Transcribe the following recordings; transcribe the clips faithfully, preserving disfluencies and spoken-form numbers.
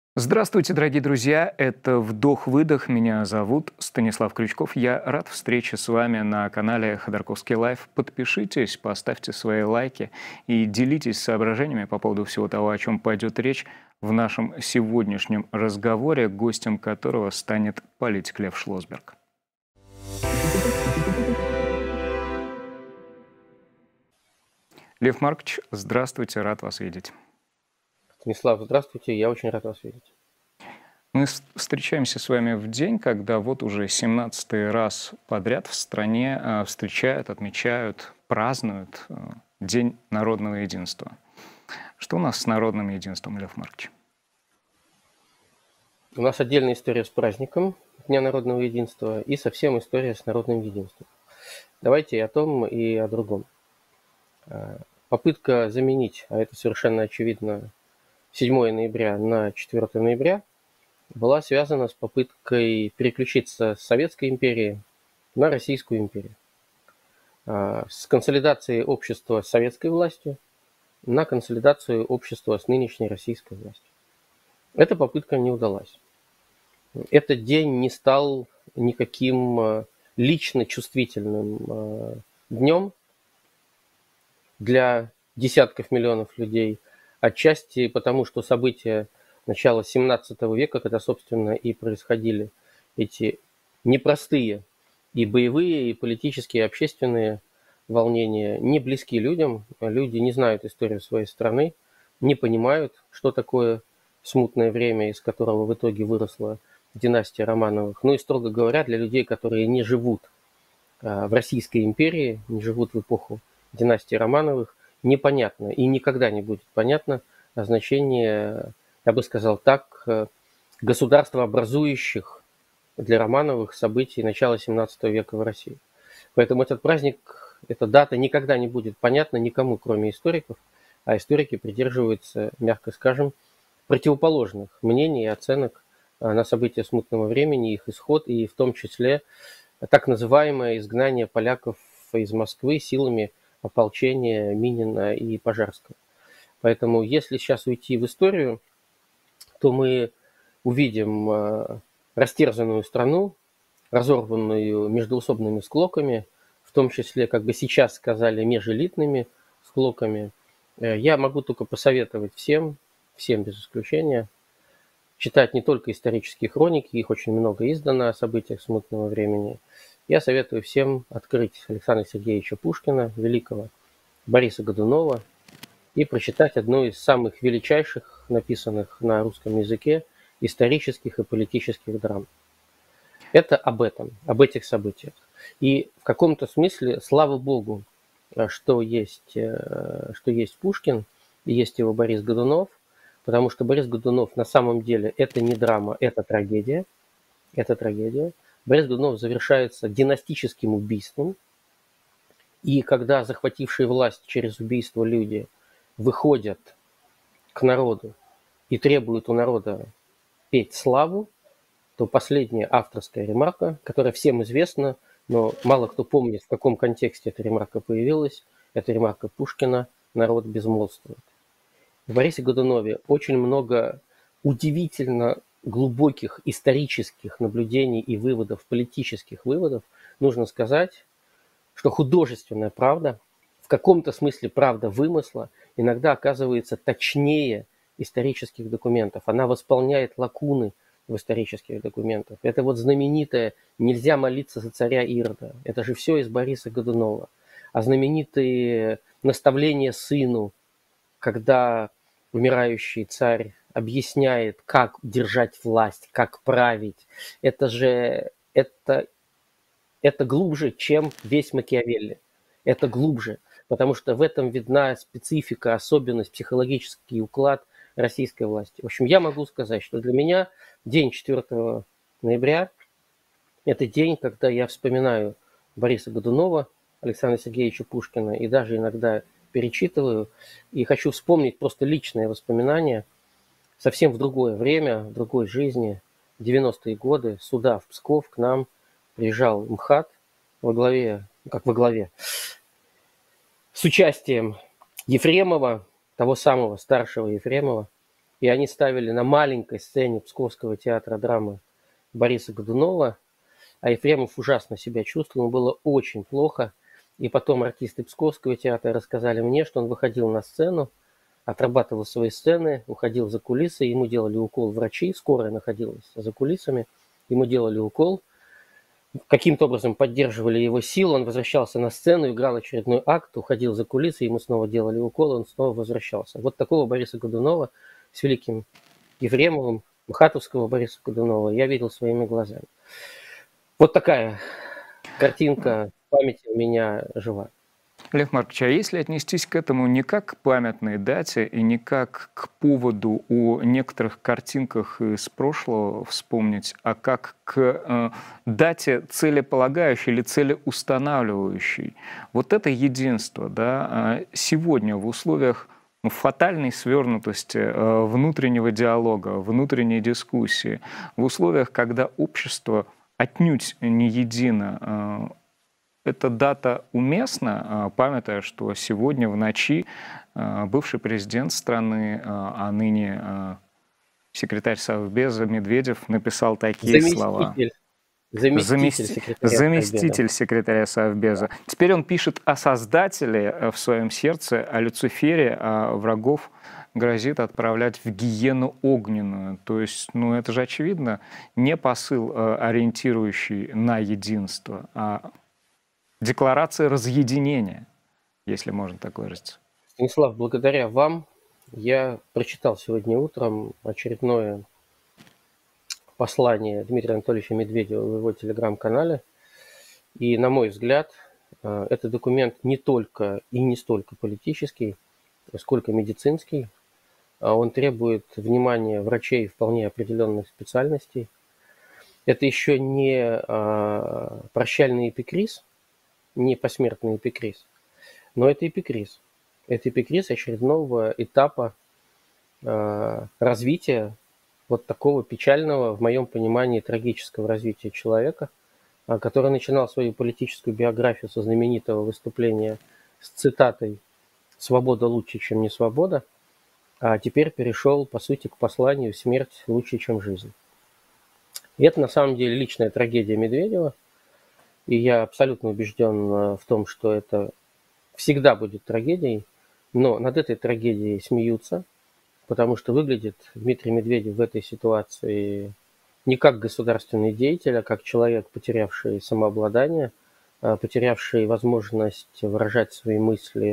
Здравствуйте, дорогие друзья! Это «Вдох-выдох». Меня зовут Станислав Крючков. Я рад встрече с вами на канале Ходорковский Лайф. Подпишитесь, поставьте свои лайки и делитесь соображениями по поводу всего того, о чем пойдет речь в нашем сегодняшнем разговоре, гостем которого станет политик Лев Шлосберг. Лев Маркович, здравствуйте, рад вас видеть. Станислав, здравствуйте, я очень рад вас видеть. Мы встречаемся с вами в день, когда вот уже семнадцатый раз подряд в стране э, встречают, отмечают, празднуют э, День народного единства. Что у нас с народным единством, Лев Маркович? У нас отдельная история с праздником Дня народного единства и совсем история с народным единством. Давайте и о том, и о другом. Попытка заменить, а это совершенно очевидно, седьмое ноября на четвёртое ноября была связана с попыткой переключиться с Советской империи на Российскую империю. С консолидацией общества с советской властью на консолидацию общества с нынешней российской властью. Эта попытка не удалась. Этот день не стал никаким лично чувствительным днем для десятков миллионов людей, отчасти потому, что события начала семнадцатого века, когда, собственно, и происходили эти непростые и боевые, и политические, и общественные волнения, не близки людям. Люди не знают историю своей страны, не понимают, что такое смутное время, из которого в итоге выросла династия Романовых. Ну и, строго говоря, для людей, которые не живут в Российской империи, не живут в эпоху династии Романовых, непонятно и никогда не будет понятно значение, я бы сказал так, государствообразующих для Романовых событий начала семнадцатого века в России. Поэтому этот праздник, эта дата никогда не будет понятна никому, кроме историков, а историки придерживаются, мягко скажем, противоположных мнений и оценок на события смутного времени, их исход, и в том числе так называемое изгнание поляков из Москвы силами ополчения Минина и Пожарского. Поэтому если сейчас уйти в историю, то мы увидим растерзанную страну, разорванную междоусобными склоками, в том числе, как бы сейчас сказали, межэлитными склоками. Я могу только посоветовать всем, всем без исключения, читать не только исторические хроники, их очень много издано о событиях смутного времени. Я советую всем открыть Александра Сергеевича Пушкина, великого, Бориса Годунова, и прочитать одну из самых величайших, написанных на русском языке, исторических и политических драм. Это об этом, об этих событиях. И в каком-то смысле, слава Богу, что есть, что есть Пушкин и есть его Борис Годунов, потому что Борис Годунов на самом деле это не драма, это трагедия. Это трагедия. Борис Годунов завершается династическим убийством. И когда захватившие власть через убийство люди выходят к народу и требуют у народа петь славу, то последняя авторская ремарка, которая всем известна, но мало кто помнит, в каком контексте эта ремарка появилась, это ремарка Пушкина «Народ безмолвствует». В Борисе Годунове очень много удивительно глубоких исторических наблюдений и выводов, политических выводов. Нужно сказать, что художественная правда, в каком-то смысле правда вымысла, иногда оказывается точнее исторических документов. Она восполняет лакуны в исторических документах. Это вот знаменитое «Нельзя молиться за царя Ирода». Это же все из Бориса Годунова. А знаменитые наставления сыну, когда умирающий царь объясняет, как держать власть, как править, это же это, это глубже, чем весь Макиавелли. Это глубже, потому что в этом видна специфика, особенность, психологический уклад российской власти. В общем, я могу сказать, что для меня день четвёртого ноября – это день, когда я вспоминаю Бориса Годунова, Александра Сергеевича Пушкина и даже иногда перечитываю. И хочу вспомнить просто личные воспоминания совсем в другое время, в другой жизни, девяностые годы, сюда, в Псков, к нам приезжал МХАТ во главе, как во главе, с участием Ефремова, того самого старшего Ефремова, и они ставили на маленькой сцене Псковского театра драмы Бориса Годунова, а Ефремов ужасно себя чувствовал, ему было очень плохо. И потом артисты Псковского театра рассказали мне, что он выходил на сцену, отрабатывал свои сцены, уходил за кулисы, ему делали укол врачи, скорая находилась за кулисами, ему делали укол, каким-то образом поддерживали его силу, он возвращался на сцену, играл очередной акт, уходил за кулисы, ему снова делали укол, он снова возвращался. Вот такого Бориса Годунова с великим Ефремовым, Мхатовского Бориса Годунова я видел своими глазами. Вот такая картинка в памяти у меня жива. Лев Маркович, а если отнестись к этому не как к памятной дате и не как к поводу о некоторых картинках из прошлого вспомнить, а как к э, дате целеполагающей или целеустанавливающей, вот это единство, да, сегодня в условиях фатальной свернутости э, внутреннего диалога, внутренней дискуссии, в условиях, когда общество отнюдь не едино, э, эта дата уместна, памятая, что сегодня в ночи бывший президент страны, а ныне секретарь Совбеза Медведев написал такие Заместитель. слова. Заместитель секретаря Заместитель секретаря Совбеза. Да. Теперь он пишет о создателе в своем сердце, о Люцифере, а врагов грозит отправлять в гиену огненную. То есть, ну это же очевидно, не посыл, ориентирующий на единство, а декларация разъединения, если можно так выразиться. Станислав, благодаря вам я прочитал сегодня утром очередное послание Дмитрия Анатольевича Медведева в его телеграм-канале. И, на мой взгляд, этот документ не только и не столько политический, сколько медицинский. Он требует внимания врачей вполне определенных специальностей. Это еще не прощальный эпикриз, не посмертный эпикриз, но это эпикриз. Это эпикриз очередного этапа э, развития вот такого печального, в моем понимании, трагического развития человека, э, который начинал свою политическую биографию со знаменитого выступления с цитатой «Свобода лучше, чем не свобода», а теперь перешел, по сути, к посланию «Смерть лучше, чем жизнь». И это, на самом деле, личная трагедия Медведева. И я абсолютно убежден в том, что это всегда будет трагедией, но над этой трагедией смеются, потому что выглядит Дмитрий Медведев в этой ситуации не как государственный деятель, а как человек, потерявший самообладание, потерявший возможность выражать свои мысли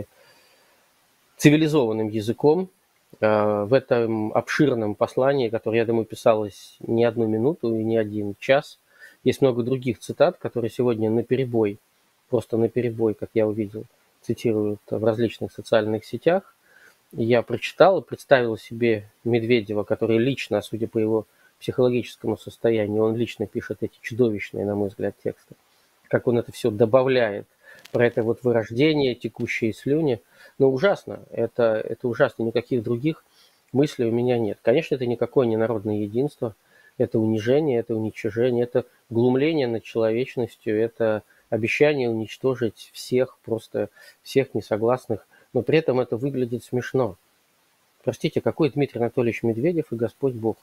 цивилизованным языком. В этом обширном послании, которое, я думаю, писалось не одну минуту и не один час, есть много других цитат, которые сегодня наперебой, просто наперебой, как я увидел, цитируют в различных социальных сетях. Я прочитал и представил себе Медведева, который лично, судя по его психологическому состоянию, он лично пишет эти чудовищные, на мой взгляд, тексты, как он это все добавляет, про это вот вырождение, текущие слюни. Ну, ужасно, это, это ужасно, никаких других мыслей у меня нет. Конечно, это никакое не народное единство, это унижение, это уничижение, это глумление над человечностью, это обещание уничтожить всех, просто всех несогласных, но при этом это выглядит смешно. Простите, какой Дмитрий Анатольевич Медведев и Господь Бог?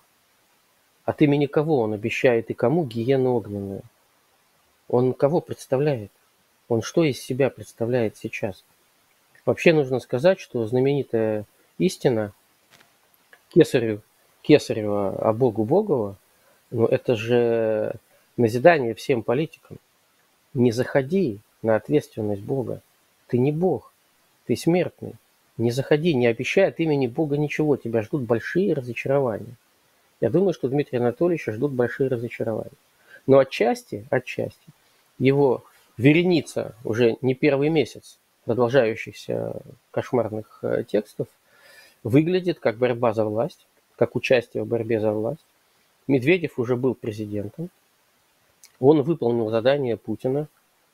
От имени кого он обещает и кому гиену огненную? Он кого представляет? Он что из себя представляет сейчас? Вообще нужно сказать, что знаменитая истина Кесарю, Кесарева о Богу Богово, но это же назидание всем политикам. Не заходи на ответственность Бога. Ты не Бог, ты смертный. Не заходи, не обещай от имени Бога ничего. Тебя ждут большие разочарования. Я думаю, что Дмитрия Анатольевича ждут большие разочарования. Но отчасти, отчасти, его вереница уже не первый месяц продолжающихся кошмарных текстов выглядит как борьба за власть, как участие в борьбе за власть. Медведев уже был президентом. Он выполнил задание Путина.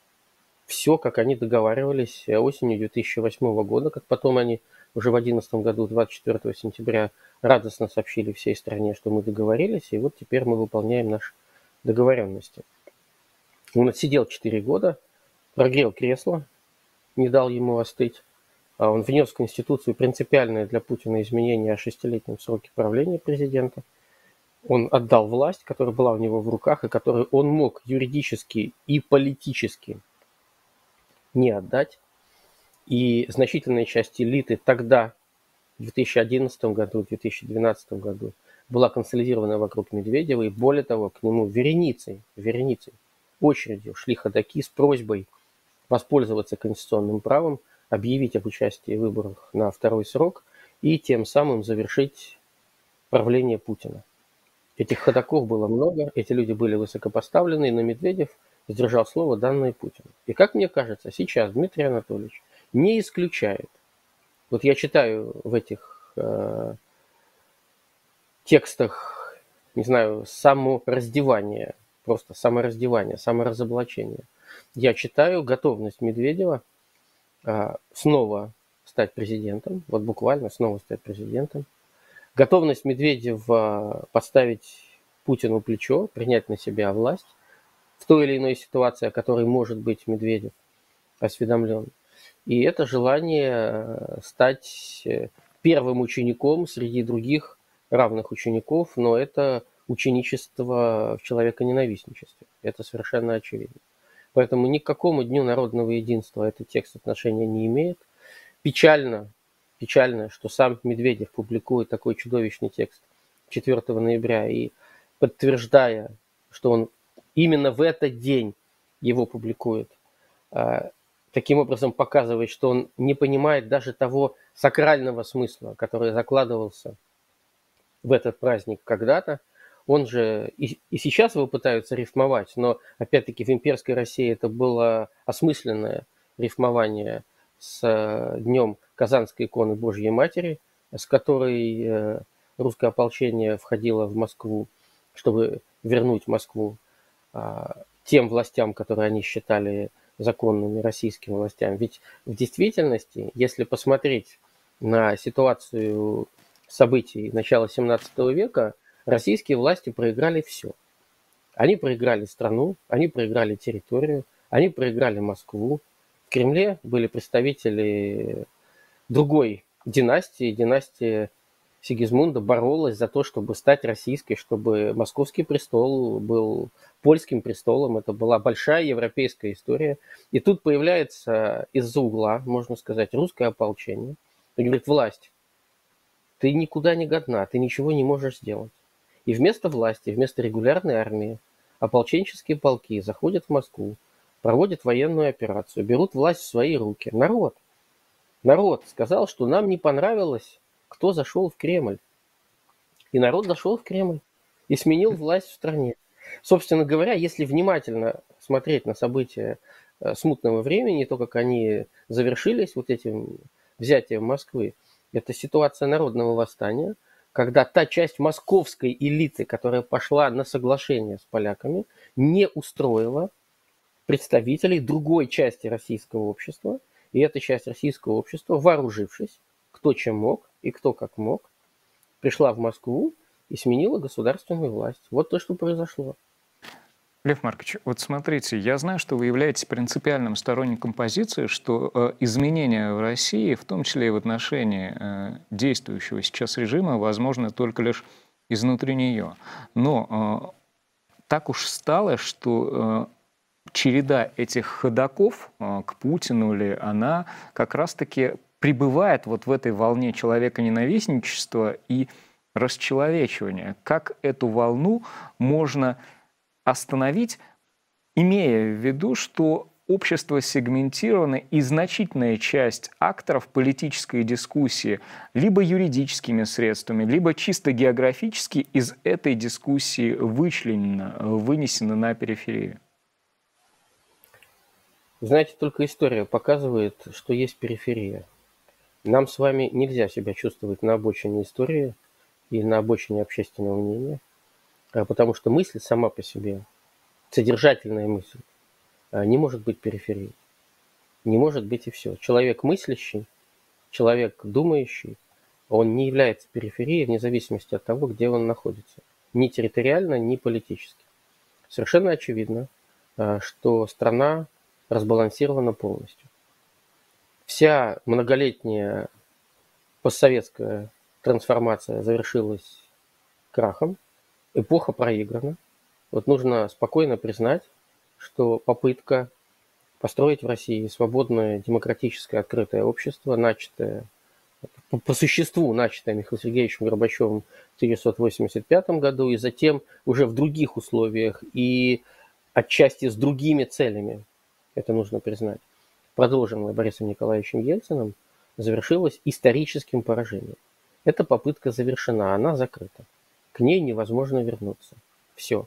Все, как они договаривались осенью две тысячи восьмого года, как потом они уже в две тысячи одиннадцатом году, двадцать четвёртого сентября, радостно сообщили всей стране, что мы договорились, и вот теперь мы выполняем наши договоренности. Он отсидел четыре года, прогрел кресло, не дал ему остыть, Он внес в Конституцию принципиальное для Путина изменение о шестилетнем сроке правления президента. Он отдал власть, которая была у него в руках, и которую он мог юридически и политически не отдать. И значительная часть элиты тогда, в две тысячи одиннадцатом году, в две тысячи двенадцатом году, была консолидирована вокруг Медведева, и более того, к нему вереницей, вереницей, очередью шли ходаки с просьбой воспользоваться конституционным правом, объявить об участии в выборах на второй срок и тем самым завершить правление Путина. Этих ходаков было много, эти люди были высокопоставленные, но Медведев сдержал слово, данное Путину. И как мне кажется, сейчас Дмитрий Анатольевич не исключает. Вот я читаю в этих э, текстах, не знаю, самораздевание, просто самораздевание, саморазоблачение. Я читаю готовность Медведева э, снова стать президентом, вот буквально снова стать президентом. Готовность Медведева подставить Путину плечо, принять на себя власть в той или иной ситуации, о которой может быть Медведев осведомлен. И это желание стать первым учеником среди других равных учеников, но это ученичество в человеконенавистничестве. Это совершенно очевидно. Поэтому ни к какому Дню народного единства этот текст отношения не имеет. Печально, печально, что сам Медведев публикует такой чудовищный текст четвёртого ноября и подтверждая, что он именно в этот день его публикует, таким образом показывает, что он не понимает даже того сакрального смысла, который закладывался в этот праздник когда-то. Он же и, и сейчас его пытаются рифмовать, но опять-таки в имперской России это было осмысленное рифмование с днем Казанской иконы Божьей Матери, с которой русское ополчение входило в Москву, чтобы вернуть Москву тем властям, которые они считали законными российскими властями. Ведь в действительности, если посмотреть на ситуацию событий начала семнадцатого века, российские власти проиграли все. Они проиграли страну, они проиграли территорию, они проиграли Москву. В Кремле были представители другой династии, династии Сигизмунда боролась за то, чтобы стать российской, чтобы московский престол был польским престолом. Это была большая европейская история. И тут появляется из-за угла, можно сказать, русское ополчение. И говорит: власть, ты никуда не годна, ты ничего не можешь сделать. И вместо власти, вместо регулярной армии, ополченческие полки заходят в Москву, проводят военную операцию, берут власть в свои руки. Народ, народ сказал, что нам не понравилось, кто зашел в Кремль. И народ зашел в Кремль и сменил власть в стране. Собственно говоря, если внимательно смотреть на события смутного времени, то, как они завершились вот этим взятием Москвы, это ситуация народного восстания, когда та часть московской элиты, которая пошла на соглашение с поляками, не устроила представителей другой части российского общества. И эта часть российского общества, вооружившись, кто чем мог и кто как мог, пришла в Москву и сменила государственную власть. Вот то, что произошло. Лев Маркович, вот смотрите, я знаю, что вы являетесь принципиальным сторонником позиции, что э, изменения в России, в том числе и в отношении э, действующего сейчас режима, возможны только лишь изнутри нее. Но э, так уж стало, что э, череда этих ходаков э, к Путину ли, она как раз-таки пребывает вот в этой волне человеконенавистничества и расчеловечивания. Как эту волну можно остановить, имея в виду, что общество сегментировано, и значительная часть акторов политической дискуссии либо юридическими средствами, либо чисто географически из этой дискуссии вычленена, вынесена на периферию? Знаете, только история показывает, что есть периферия. Нам с вами нельзя себя чувствовать на обочине истории и на обочине общественного мнения, потому что мысль сама по себе, содержательная мысль, не может быть периферией. Не может быть и все. Человек мыслящий, человек думающий, он не является периферией вне зависимости от того, где он находится. Ни территориально, ни политически. Совершенно очевидно, что страна разбалансирована полностью. Вся многолетняя постсоветская трансформация завершилась крахом, эпоха проиграна. Вот нужно спокойно признать, что попытка построить в России свободное, демократическое, открытое общество, начатое по, по существу, начатое Михаилом Сергеевичем Горбачевым в тысяча девятьсот восемьдесят пятом году, и затем уже в других условиях и отчасти с другими целями, это нужно признать, продолженное Борисом Николаевичем Ельциным, завершилось историческим поражением. Эта попытка завершена, она закрыта. К ней невозможно вернуться. Все.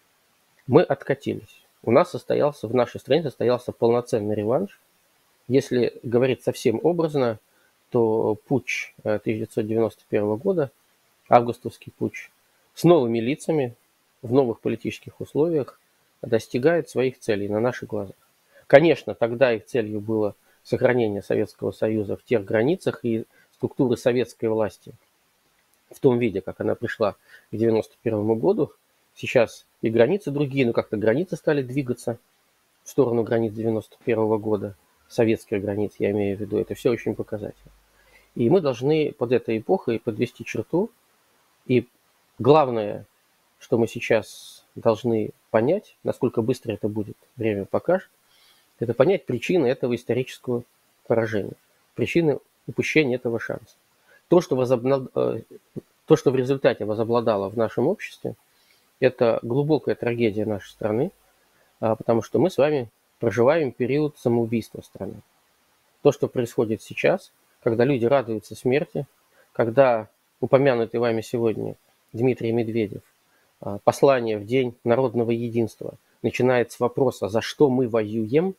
Мы откатились. У нас состоялся, в нашей стране состоялся полноценный реванш. Если говорить совсем образно, то путч тысяча девятьсот девяносто первого года, августовский путч, с новыми лицами, в новых политических условиях достигает своих целей на наших глазах. Конечно, тогда их целью было сохранение Советского Союза в тех границах и структуры советской власти в том виде, как она пришла к девяносто первому году. Сейчас и границы другие, но как-то границы стали двигаться в сторону границ девяносто первого года, советских границ, я имею в виду. Это все очень показательно. И мы должны под этой эпохой подвести черту. И главное, что мы сейчас должны понять, насколько быстро это будет, время покажет, это понять причины этого исторического поражения, причины упущения этого шанса. То, что, возобнад... То, что в результате возобладало в нашем обществе, это глубокая трагедия нашей страны, потому что мы с вами проживаем период самоубийства страны. То, что происходит сейчас, когда люди радуются смерти, когда упомянутый вами сегодня Дмитрий Медведев послание в День народного единства начинает с вопроса, за что мы воюем.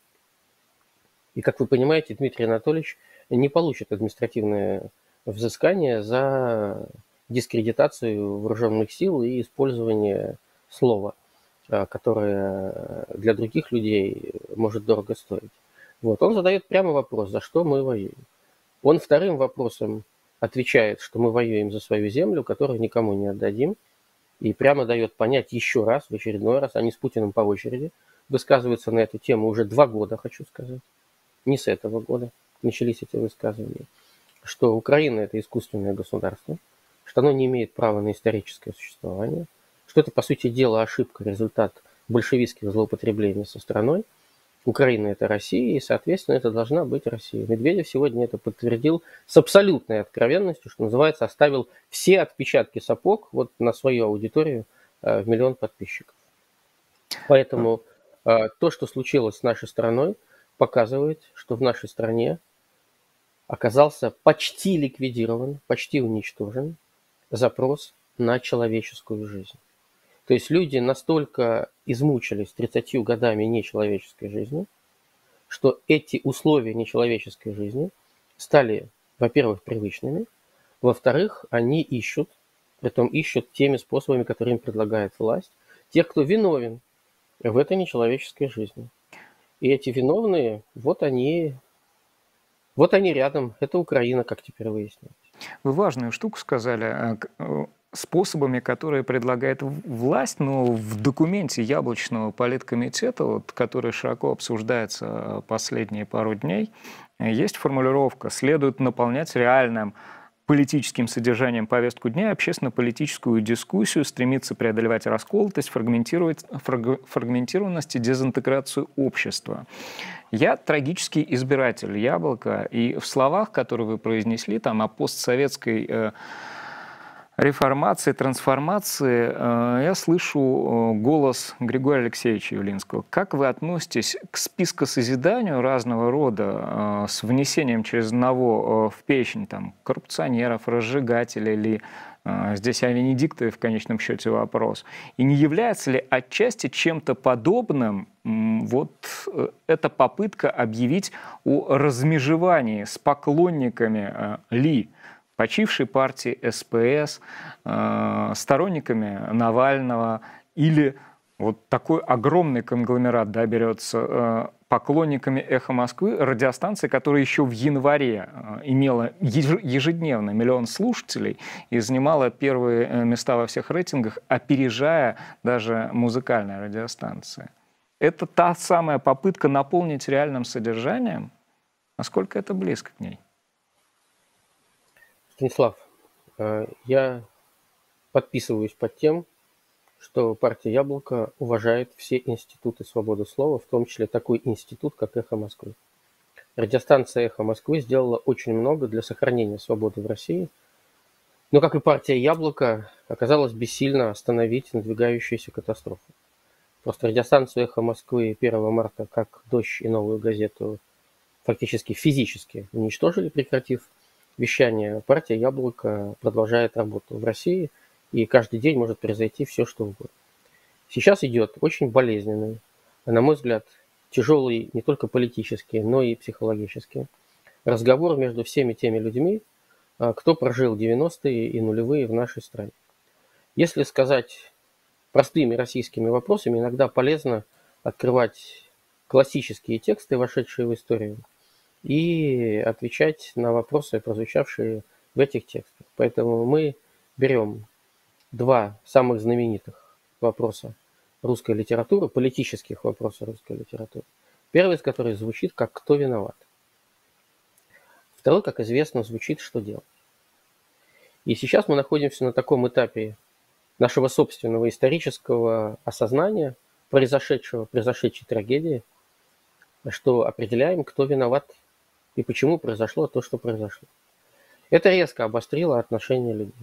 И, как вы понимаете, Дмитрий Анатольевич не получит административное взыскание за дискредитацию вооруженных сил и использование слова, которое для других людей может дорого стоить. Вот. Он задает прямо вопрос, за что мы воюем. Он вторым вопросом отвечает, что мы воюем за свою землю, которую никому не отдадим, и прямо дает понять еще раз, в очередной раз, они с Путиным по очереди высказываются на эту тему уже два года, хочу сказать, не с этого года начались эти высказывания, что Украина – это искусственное государство, что оно не имеет права на историческое существование, что это, по сути дела, ошибка, результат большевистских злоупотреблений со страной. Украина – это Россия, и, соответственно, это должна быть Россия. Медведев сегодня это подтвердил с абсолютной откровенностью, что называется, оставил все отпечатки сапог вот на свою аудиторию в миллион подписчиков. Поэтому то, что случилось с нашей страной, показывает, что в нашей стране оказался почти ликвидирован, почти уничтожен запрос на человеческую жизнь. То есть люди настолько измучились тридцатью годами нечеловеческой жизни, что эти условия нечеловеческой жизни стали, во-первых, привычными, во-вторых, они ищут, притом ищут теми способами, которые им предлагает власть, тех, кто виновен в этой нечеловеческой жизни. И эти виновные, вот они, вот они рядом, это Украина, как теперь выяснилось. Вы важную штуку сказали, способами, которые предлагает власть, но в документе Яблочного политкомитета, вот, который широко обсуждается последние пару дней, есть формулировка: следует наполнять реальным политическим содержанием повестку дня, общественно-политическую дискуссию, стремиться преодолевать расколотость, фрагментировать, фраг, фрагментированность и дезинтеграцию общества. Я трагический избиратель Яблока, и в словах, которые вы произнесли, там, о постсоветской э, реформации, трансформации, э, я слышу э, голос Григория Алексеевича Явлинского. Как вы относитесь к спискосозиданию разного рода э, с внесением через одного э, в печень там, коррупционеров, разжигателей или э, здесь о Венедиктове в конечном счете вопрос? И не является ли отчасти чем-то подобным э, вот э, эта попытка объявить о размежевании с поклонниками э, Ли, почившей партии эс пэ эс, э, сторонниками Навального, или вот такой огромный конгломерат, да, берется э, поклонниками «Эхо Москвы», радиостанции, которая еще в январе э, имела ежедневно миллион слушателей и занимала первые места во всех рейтингах, опережая даже музыкальные радиостанции. Это та самая попытка наполнить реальным содержанием насколько это близко к ней? Станислав, э, я подписываюсь под тем, что партия «Яблоко» уважает все институты свободы слова, в том числе такой институт, как «Эхо Москвы». Радиостанция «Эхо Москвы» сделала очень много для сохранения свободы в России, но, как и партия «Яблоко», оказалась бессильна остановить надвигающуюся катастрофу. Просто радиостанцию «Эхо Москвы» первого марта, как «Дождь» и «Новую газету», фактически физически уничтожили, прекратив вещание. Партия «Яблоко» продолжает работу в России, и каждый день может произойти все, что угодно. Сейчас идет очень болезненный, на мой взгляд, тяжелый не только политически, но и психологически разговор между всеми теми людьми, кто прожил девяностые и нулевые в нашей стране. Если сказать простыми российскими вопросами, иногда полезно открывать классические тексты, вошедшие в историю, и отвечать на вопросы, прозвучавшие в этих текстах. Поэтому мы берем два самых знаменитых вопроса русской литературы, политических вопросов русской литературы. Первый из которых звучит как «Кто виноват?». Второй, как известно, звучит «Что делать?». И сейчас мы находимся на таком этапе нашего собственного исторического осознания произошедшего, произошедшей трагедии, что определяем, кто виноват и почему произошло то, что произошло. Это резко обострило отношения людей.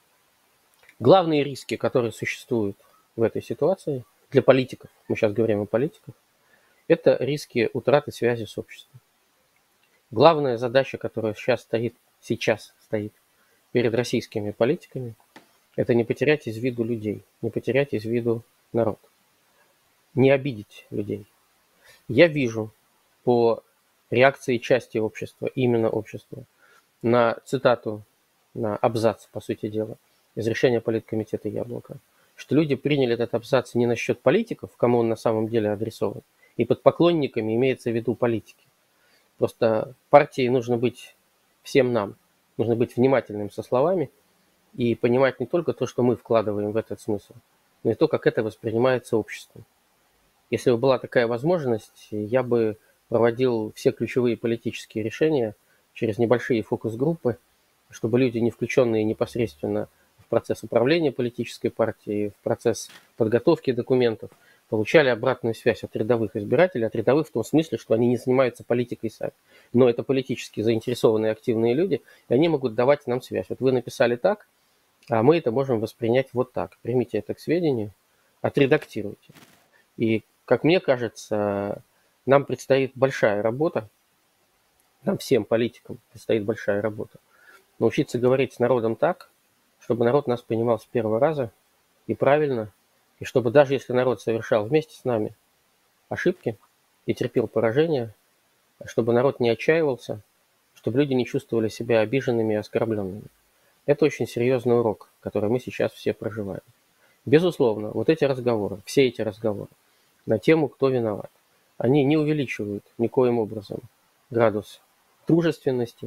Главные риски, которые существуют в этой ситуации для политиков, мы сейчас говорим о политиках, это риски утраты связи с обществом. Главная задача, которая сейчас стоит, сейчас стоит перед российскими политиками, это не потерять из виду людей, не потерять из виду народ, не обидеть людей. Я вижу по реакции части общества, именно общества, на цитату, на абзац, по сути дела, из решения Политкомитета «Яблоко», что люди приняли этот абзац не насчет политиков, кому он на самом деле адресован, и под поклонниками имеется в виду политики. Просто партии нужно быть всем нам, нужно быть внимательным со словами и понимать не только то, что мы вкладываем в этот смысл, но и то, как это воспринимается обществом. Если бы была такая возможность, я бы проводил все ключевые политические решения через небольшие фокус-группы, чтобы люди, не включенные непосредственно в процесс управления политической партией, в процесс подготовки документов, получали обратную связь от рядовых избирателей, от рядовых в том смысле, что они не занимаются политикой сами. Но это политически заинтересованные активные люди, и они могут давать нам связь. Вот вы написали так, а мы это можем воспринять вот так. Примите это к сведению, отредактируйте. И, как мне кажется, нам предстоит большая работа, нам всем политикам предстоит большая работа. Научиться говорить с народом так, чтобы народ нас понимал с первого раза и правильно, и чтобы даже если народ совершал вместе с нами ошибки и терпел поражение, чтобы народ не отчаивался, чтобы люди не чувствовали себя обиженными и оскорбленными. Это очень серьезный урок, который мы сейчас все проживаем. Безусловно, вот эти разговоры, все эти разговоры на тему «Кто виноват?», они не увеличивают никоим образом градус дружественности,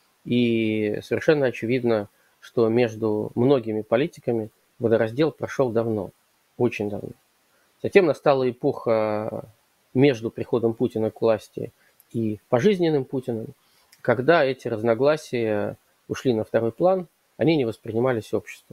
и совершенно очевидно, что между многими политиками водораздел прошел давно, очень давно. Затем настала эпоха между приходом Путина к власти и пожизненным Путиным, когда эти разногласия ушли на второй план, они не воспринимались обществом.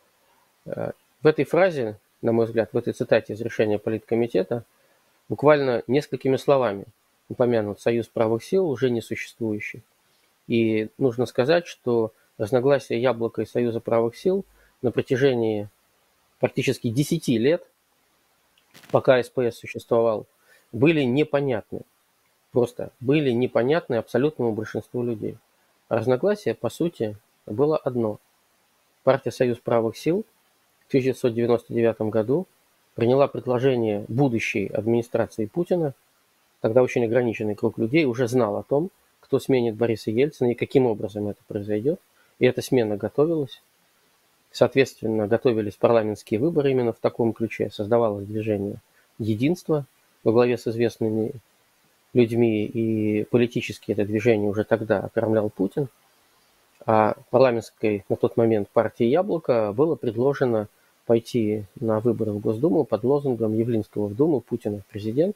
В этой фразе, на мой взгляд, в этой цитате из решения Политкомитета, буквально несколькими словами упомянут союз правых сил, уже не существующий. И нужно сказать, что разногласия «Яблока» и союза правых сил на протяжении практически десяти лет, пока СПС существовал, были непонятны. Просто были непонятны абсолютному большинству людей. А разногласие, по сути, было одно. Партия «Союз правых сил» в тысяча девятьсот девяносто девятом году приняла предложение будущей администрации Путина. Тогда очень ограниченный круг людей уже знал о том, кто сменит Бориса Ельцина и каким образом это произойдет. И эта смена готовилась. Соответственно, готовились парламентские выборы именно в таком ключе. Создавалось движение «Единство» во главе с известными людьми, и политически это движение уже тогда окормлял Путин. А парламентской на тот момент партии «Яблоко» было предложено пойти на выборы в Госдуму под лозунгом Явлинского в Думу, Путина в президенты.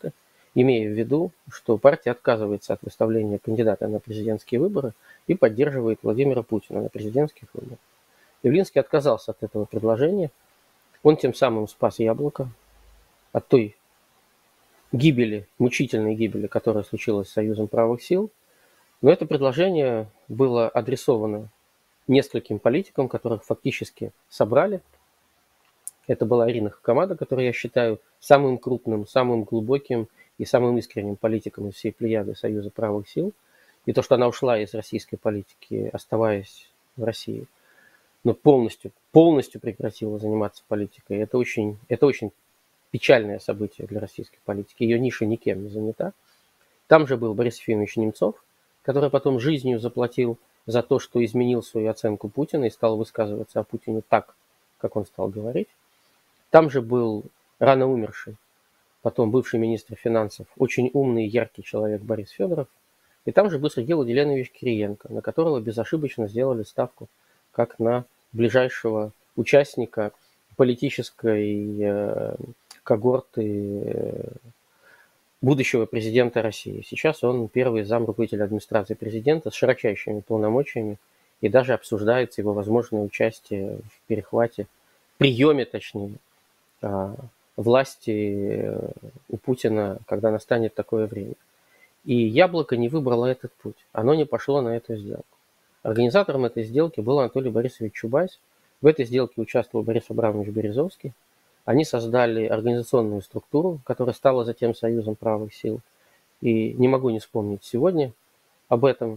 имея в виду, что партия отказывается от выставления кандидата на президентские выборы и поддерживает Владимира Путина на президентских выборах. Явлинский отказался от этого предложения. Он тем самым спас Яблоко от той гибели, мучительной гибели, которая случилась с Союзом правых сил. Но это предложение было адресовано нескольким политикам, которых фактически собрали. Это была Ирина Хакамада, которую я считаю самым крупным, самым глубоким и самым искренним политиком из всей плеяды Союза правых сил. И то, что она ушла из российской политики, оставаясь в России, но полностью, полностью прекратила заниматься политикой, это очень, это очень печальное событие для российской политики. Ее ниша никем не занята. Там же был Борис Ефимович Немцов, который потом жизнью заплатил за то, что изменил свою оценку Путина и стал высказываться о Путине так, как он стал говорить. Там же был рано умерший, потом бывший министр финансов, очень умный и яркий человек Борис Федоров. И там же был Сергей Владимирович Кириенко, на которого безошибочно сделали ставку как на ближайшего участника политической э, когорты э, будущего президента России. Сейчас он первый зам руководителя администрации президента с широчайшими полномочиями, и даже обсуждается его возможное участие в перехвате, приеме, точнее, власти у Путина, когда настанет такое время. И Яблоко не выбрало этот путь, оно не пошло на эту сделку. Организатором этой сделки был Анатолий Борисович Чубайс. В этой сделке участвовал Борис Абрамович Березовский. Они создали организационную структуру, которая стала затем Союзом правых сил. И не могу не вспомнить сегодня об этом,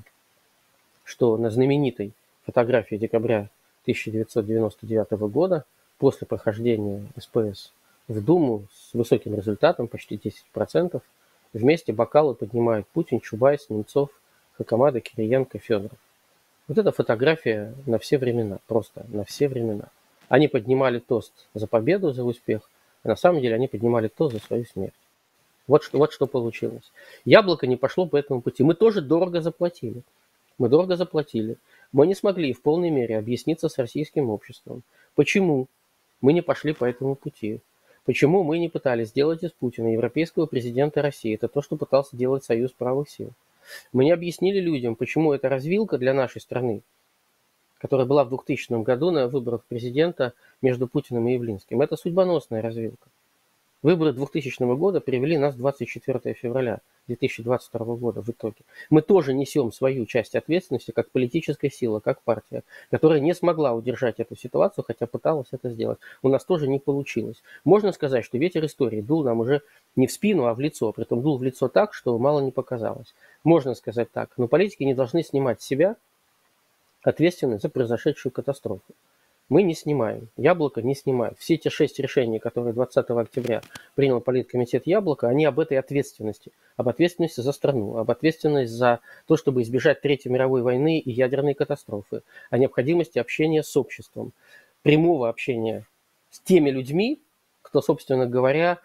что на знаменитой фотографии декабря тысяча девятьсот девяносто девятого года, после прохождения СПС в Думу с высоким результатом, почти десять процентов, вместе бокалы поднимают Путин, Чубайс, Немцов, Хакамада, Кириенко, Федоров. Вот эта фотография на все времена, просто на все времена. Они поднимали тост за победу, за успех, а на самом деле они поднимали тост за свою смерть. Вот что, вот что получилось. Яблоко не пошло по этому пути. Мы тоже дорого заплатили. Мы дорого заплатили. Мы не смогли в полной мере объясниться с российским обществом. Почему мы не пошли по этому пути? Почему мы не пытались сделать из Путина европейского президента России? Это то, что пытался делать Союз правых сил. Мы не объяснили людям, почему эта развилка для нашей страны, которая была в двухтысячном году на выборах президента между Путиным и Явлинским, это судьбоносная развилка. Выборы двухтысячного года привели нас в двадцать четвёртое февраля две тысячи двадцать второго года в итоге. Мы тоже несем свою часть ответственности как политическая сила, как партия, которая не смогла удержать эту ситуацию, хотя пыталась это сделать. У нас тоже не получилось. Можно сказать, что ветер истории дул нам уже не в спину, а в лицо. Притом дул в лицо так, что мало не показалось. Можно сказать так. Но политики не должны снимать с себя ответственность за произошедшую катастрофу. Мы не снимаем. Яблоко не снимает. Все те шесть решений, которые двадцатого октября принял Политкомитет Яблоко, они об этой ответственности. Об ответственности за страну, об ответственности за то, чтобы избежать Третьей мировой войны и ядерной катастрофы, о необходимости общения с обществом, прямого общения с теми людьми, кто, собственно говоря,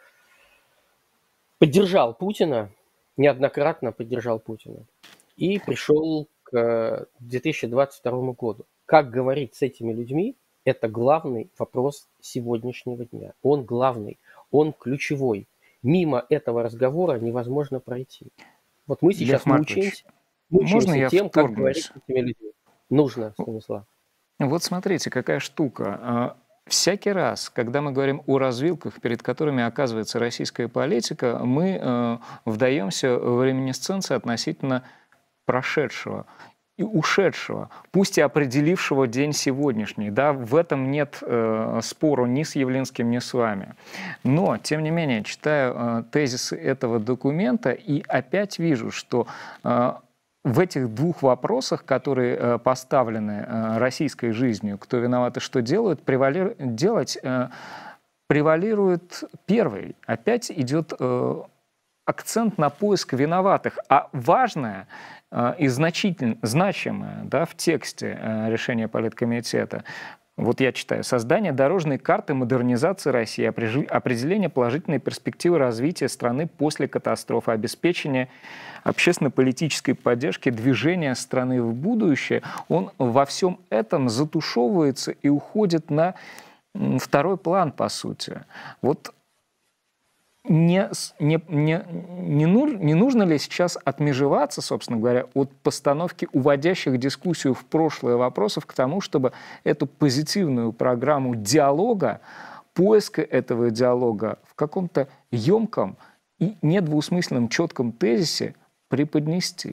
поддержал Путина, неоднократно поддержал Путина, и пришел к две тысячи двадцать второму году. Как говорить с этими людьми, это главный вопрос сегодняшнего дня. Он главный, он ключевой. Мимо этого разговора невозможно пройти. Вот мы сейчас мучаемся, мучаемся тем, как говорить с этими людьми. Нужно, Станислав. Вот смотрите, какая штука. Всякий раз, когда мы говорим о развилках, перед которыми оказывается российская политика, мы вдаемся в реминисценции относительно прошедшего и ушедшего, пусть и определившего день сегодняшний. Да, в этом нет э, спору ни с Явлинским, ни с вами. Но, тем не менее, читаю э, тезисы этого документа и опять вижу, что э, в этих двух вопросах, которые э, поставлены э, российской жизнью, кто виноват и что делают, превали... делать э, превалирует первый. Опять идет э, акцент на поиск виноватых. А важное и значительно, значимое, да, в тексте решения Политкомитета, вот я читаю: создание дорожной карты модернизации России, определение положительной перспективы развития страны после катастрофы, обеспечение общественно-политической поддержки движения страны в будущее. Он во всем этом затушевывается и уходит на второй план, по сути. Вот не, не, не, не, ну, не нужно ли сейчас отмежеваться, собственно говоря, от постановки уводящих дискуссию в прошлое вопросов к тому, чтобы эту позитивную программу диалога, поиска этого диалога в каком-то емком и недвусмысленном четком тезисе преподнести?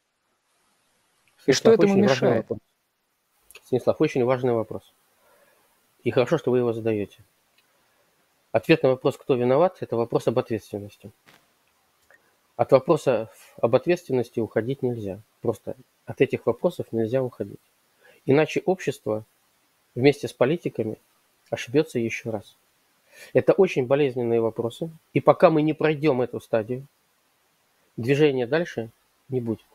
И что Станислав, этому очень важный мешает? вопрос. Станислав, очень важный вопрос. И хорошо, что вы его задаете. Ответ на вопрос, кто виноват, это вопрос об ответственности. От вопроса об ответственности уходить нельзя. Просто от этих вопросов нельзя уходить. Иначе общество вместе с политиками ошибется еще раз. Это очень болезненные вопросы. И пока мы не пройдем эту стадию, движения дальше не будет.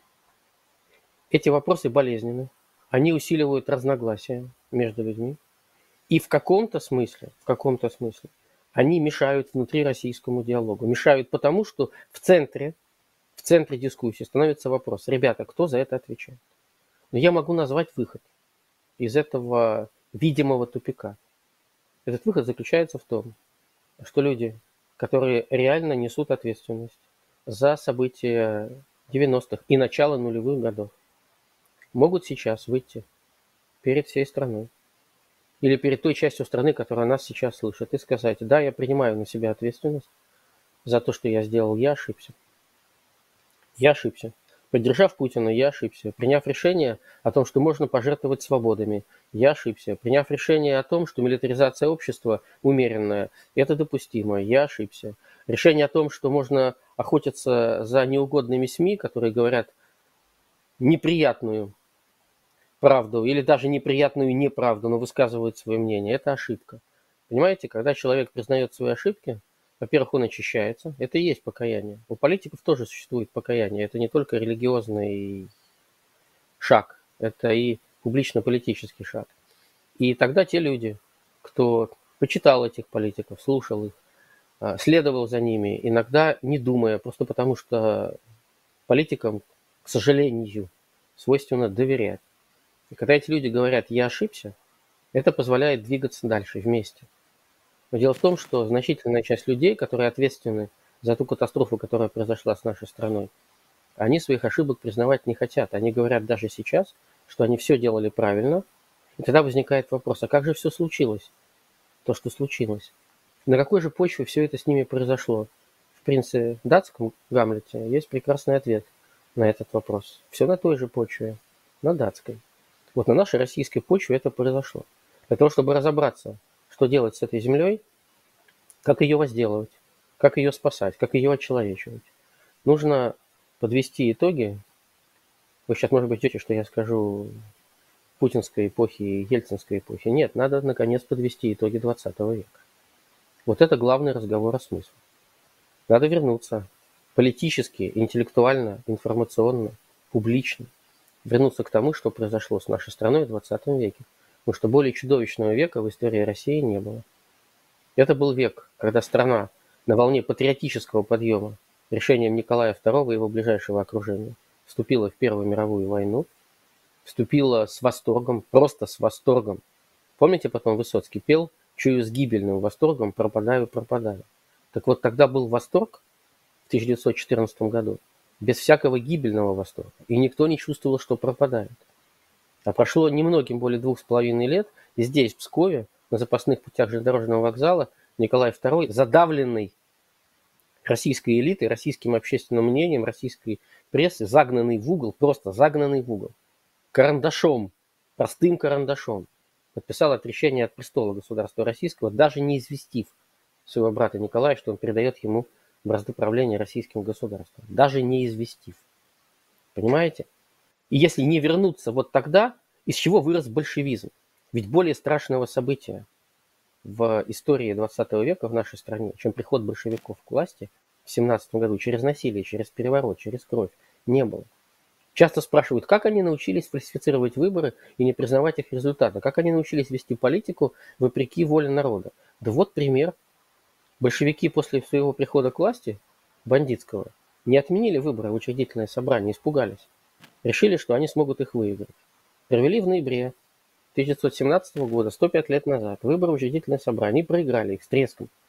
Эти вопросы болезненны. Они усиливают разногласия между людьми. И в каком-то смысле, в каком-то смысле, они мешают внутрироссийскому диалогу. Мешают потому, что в центре, в центре дискуссии становится вопрос: ребята, кто за это отвечает? Но я могу назвать выход из этого видимого тупика. Этот выход заключается в том, что люди, которые реально несут ответственность за события девяностых и начала нулевых годов, могут сейчас выйти перед всей страной или перед той частью страны, которая нас сейчас слышит, и сказать: да, я принимаю на себя ответственность за то, что я сделал, я ошибся. Я ошибся. Поддержав Путина, я ошибся. Приняв решение о том, что можно пожертвовать свободами, я ошибся. Приняв решение о том, что милитаризация общества умеренная, это допустимо, я ошибся. Решение о том, что можно охотиться за неугодными СМИ, которые говорят неприятную правду или даже неприятную неправду, но высказывают свое мнение, это ошибка. Понимаете, когда человек признает свои ошибки, во-первых, он очищается, это и есть покаяние. У политиков тоже существует покаяние, это не только религиозный шаг, это и публично-политический шаг. И тогда те люди, кто почитал этих политиков, слушал их, следовал за ними, иногда не думая, просто потому что политикам, к сожалению, свойственно доверять. И когда эти люди говорят «я ошибся», это позволяет двигаться дальше вместе. Но дело в том, что значительная часть людей, которые ответственны за ту катастрофу, которая произошла с нашей страной, они своих ошибок признавать не хотят. Они говорят даже сейчас, что они все делали правильно. И тогда возникает вопрос: а как же все случилось? То, что случилось. На какой же почве все это с ними произошло? В «Принце датском» Гамлете есть прекрасный ответ на этот вопрос. Все на той же почве, на датской. Вот на нашей российской почве это произошло. Для того, чтобы разобраться, что делать с этой землей, как ее возделывать, как ее спасать, как ее очеловечивать, нужно подвести итоги. Вы сейчас, может быть, ждете, что я скажу путинской эпохи и ельцинской эпохи. Нет, надо, наконец, подвести итоги двадцатого века. Вот это главный разговор о смысле. Надо вернуться политически, интеллектуально, информационно, публично, вернуться к тому, что произошло с нашей страной в двадцатом веке. Потому что более чудовищного века в истории России не было. Это был век, когда страна на волне патриотического подъема решением Николая второго и его ближайшего окружения вступила в Первую мировую войну, вступила с восторгом, просто с восторгом. Помните, потом Высоцкий пел: «Чую с гибельным восторгом, пропадаю, пропадаю». Так вот, тогда был восторг в тысяча девятьсот четырнадцатом году, без всякого гибельного восторга. И никто не чувствовал, что пропадает. А прошло немногим более двух с половиной лет, и здесь, в Пскове, на запасных путях железнодорожного вокзала, Николай второй, задавленный российской элитой, российским общественным мнением, российской прессы, загнанный в угол, просто загнанный в угол, карандашом, простым карандашом, подписал отречение от престола государства российского, даже не известив своего брата Николая, что он передает ему бразды правления российским государством. Даже не известив. Понимаете? И если не вернуться вот тогда, из чего вырос большевизм? Ведь более страшного события в истории двадцатого века в нашей стране, чем приход большевиков к власти в семнадцатом году через насилие, через переворот, через кровь, не было. Часто спрашивают, как они научились фальсифицировать выборы и не признавать их результаты, как они научились вести политику вопреки воле народа. Да вот пример. Большевики после своего прихода к власти, бандитского, не отменили выборы в учредительное собрание, испугались. Решили, что они смогут их выиграть. Провели в ноябре тысяча девятьсот семнадцатого года, сто пять лет назад, выборы в учредительное собрание и проиграли их с треском.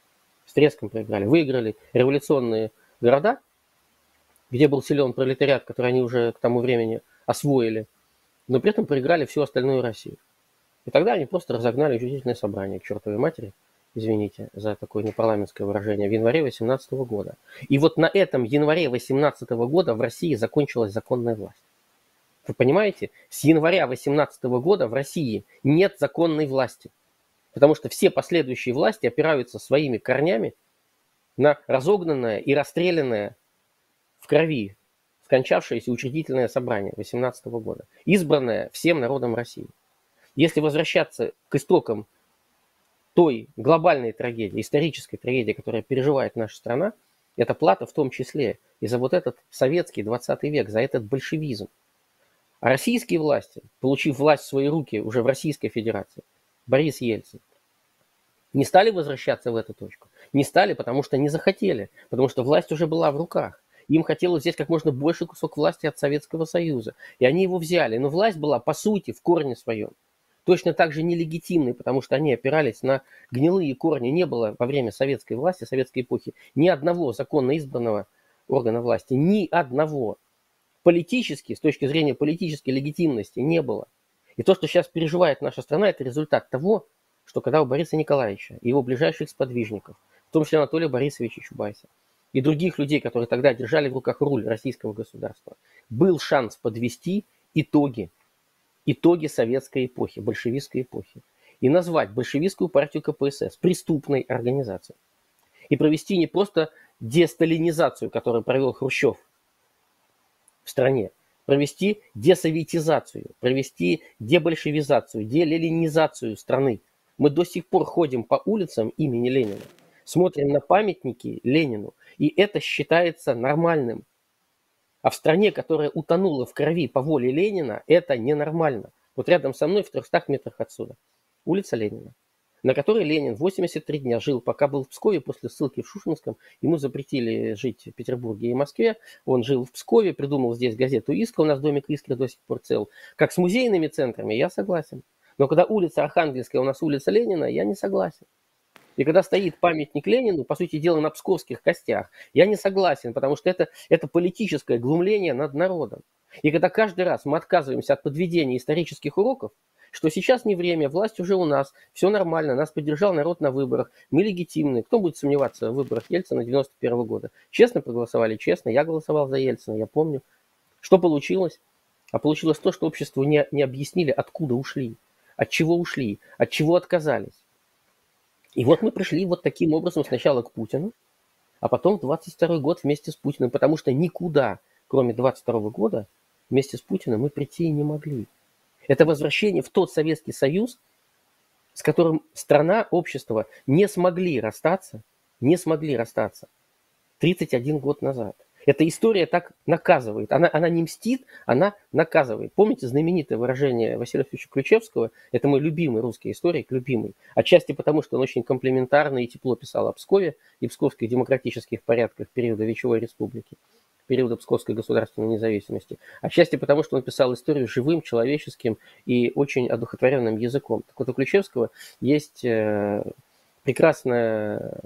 С треском проиграли. Выиграли революционные города, где был силен пролетариат, который они уже к тому времени освоили, но при этом проиграли всю остальную Россию. И тогда они просто разогнали учредительное собрание к чертовой матери, извините за такое непарламентское выражение, в январе восемнадцатого года. И вот на этом январе восемнадцатого года в России закончилась законная власть. Вы понимаете, с января восемнадцатого года в России нет законной власти, потому что все последующие власти опираются своими корнями на разогнанное и расстрелянное в крови скончавшееся учредительное собрание восемнадцатого года, избранное всем народом России. Если возвращаться к истокам той глобальной трагедии, исторической трагедии, которая переживает наша страна, это плата в том числе и за вот этот советский двадцатый век, за этот большевизм. А российские власти, получив власть в свои руки уже в Российской Федерации, Борис Ельцин, не стали возвращаться в эту точку. Не стали, потому что не захотели, потому что власть уже была в руках. Им хотелось взять как можно больше кусок власти от Советского Союза. И они его взяли. Но власть была, по сути, в корне своем точно так же нелегитимной, потому что они опирались на гнилые корни. Не было во время советской власти, советской эпохи, ни одного законно избранного органа власти. Ни одного. Политически, с точки зрения политической легитимности, не было. И то, что сейчас переживает наша страна, это результат того, что когда у Бориса Николаевича и его ближайших сподвижников, в том числе Анатолия Борисовича Чубайса, и других людей, которые тогда держали в руках руль российского государства, был шанс подвести итоги, итоги советской эпохи, большевистской эпохи, и назвать большевистскую партию ка пэ эс эс преступной организацией. И провести не просто десталинизацию, которую провел Хрущев в стране, провести десоветизацию, провести дебольшевизацию, деленинизацию страны. Мы до сих пор ходим по улицам имени Ленина, смотрим на памятники Ленину, и это считается нормальным. А в стране, которая утонула в крови по воле Ленина, это ненормально. Вот рядом со мной, в трехстах метрах отсюда, улица Ленина, на которой Ленин восемьдесят три дня жил, пока был в Пскове, после ссылки в Шушинском. Ему запретили жить в Петербурге и Москве. Он жил в Пскове, придумал здесь газету «Искра», у нас домик Искры до сих пор цел. Как с музейными центрами, я согласен. Но когда улица Архангельская, у нас улица Ленина, я не согласен. И когда стоит памятник Ленину, по сути дела, на псковских костях, я не согласен, потому что это, это политическое глумление над народом. И когда каждый раз мы отказываемся от подведения исторических уроков, что сейчас не время, власть уже у нас, все нормально, нас поддержал народ на выборах, мы легитимны. Кто будет сомневаться в выборах Ельцина девяносто первого года? Честно проголосовали? Честно. Я голосовал за Ельцина, я помню. Что получилось? А получилось то, что обществу не, не объяснили, откуда ушли, от чего ушли, от чего отказались. И вот мы пришли вот таким образом сначала к Путину, а потом в двадцать второй год вместе с Путиным, потому что никуда, кроме двадцать второго года, вместе с Путиным мы прийти не могли. Это возвращение в тот Советский Союз, с которым страна, общество не смогли расстаться, не смогли расстаться тридцать один год назад. Эта история так наказывает. Она, она не мстит, она наказывает. Помните знаменитое выражение Василия Васильевича Ключевского? Это мой любимый русский историк, любимый. Отчасти потому, что он очень комплиментарно и тепло писал о Пскове и псковских демократических порядках периода Вечевой Республики, периода Псковской государственной независимости. Отчасти потому, что он писал историю живым, человеческим и очень одухотворенным языком. Так вот, у Ключевского есть э, прекрасная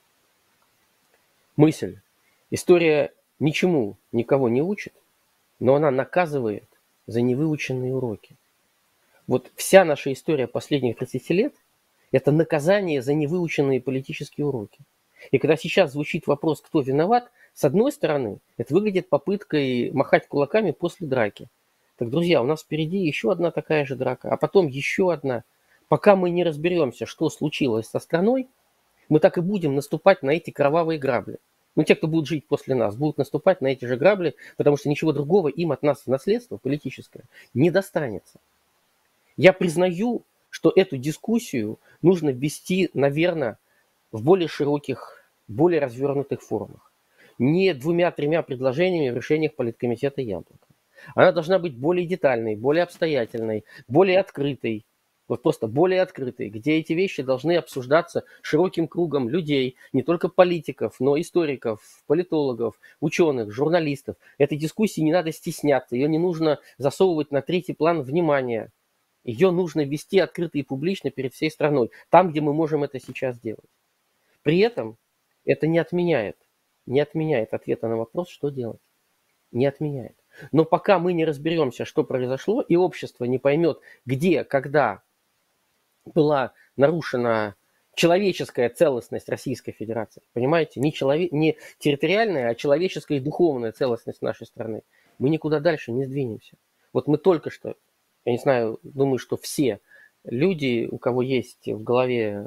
мысль. История ничему никого не учит, но она наказывает за невыученные уроки. Вот вся наша история последних тридцати лет – это наказание за невыученные политические уроки. И когда сейчас звучит вопрос, кто виноват, с одной стороны, это выглядит попыткой махать кулаками после драки. Так, друзья, у нас впереди еще одна такая же драка, а потом еще одна. Пока мы не разберемся, что случилось со страной, мы так и будем наступать на эти кровавые грабли. Но те, кто будут жить после нас, будут наступать на эти же грабли, потому что ничего другого им от нас в наследство политическое не достанется. Я признаю, что эту дискуссию нужно вести, наверное, в более широких, более развернутых форумах. Не двумя-тремя предложениями в решениях Политкомитета «Яблоко». Она должна быть более детальной, более обстоятельной, более открытой. Вот просто более открытой, где эти вещи должны обсуждаться широким кругом людей, не только политиков, но историков, политологов, ученых, журналистов. Этой дискуссии не надо стесняться, ее не нужно засовывать на третий план внимания. Ее нужно вести открыто и публично перед всей страной, там, где мы можем это сейчас делать. При этом Это не отменяет, не отменяет ответа на вопрос, что делать. Не отменяет. Но пока мы не разберемся, что произошло, и общество не поймет, где, когда была нарушена человеческая целостность Российской Федерации, понимаете, не, челове... не территориальная, а человеческая и духовная целостность нашей страны, мы никуда дальше не сдвинемся. Вот мы только что, я не знаю, думаю, что все люди, у кого есть в голове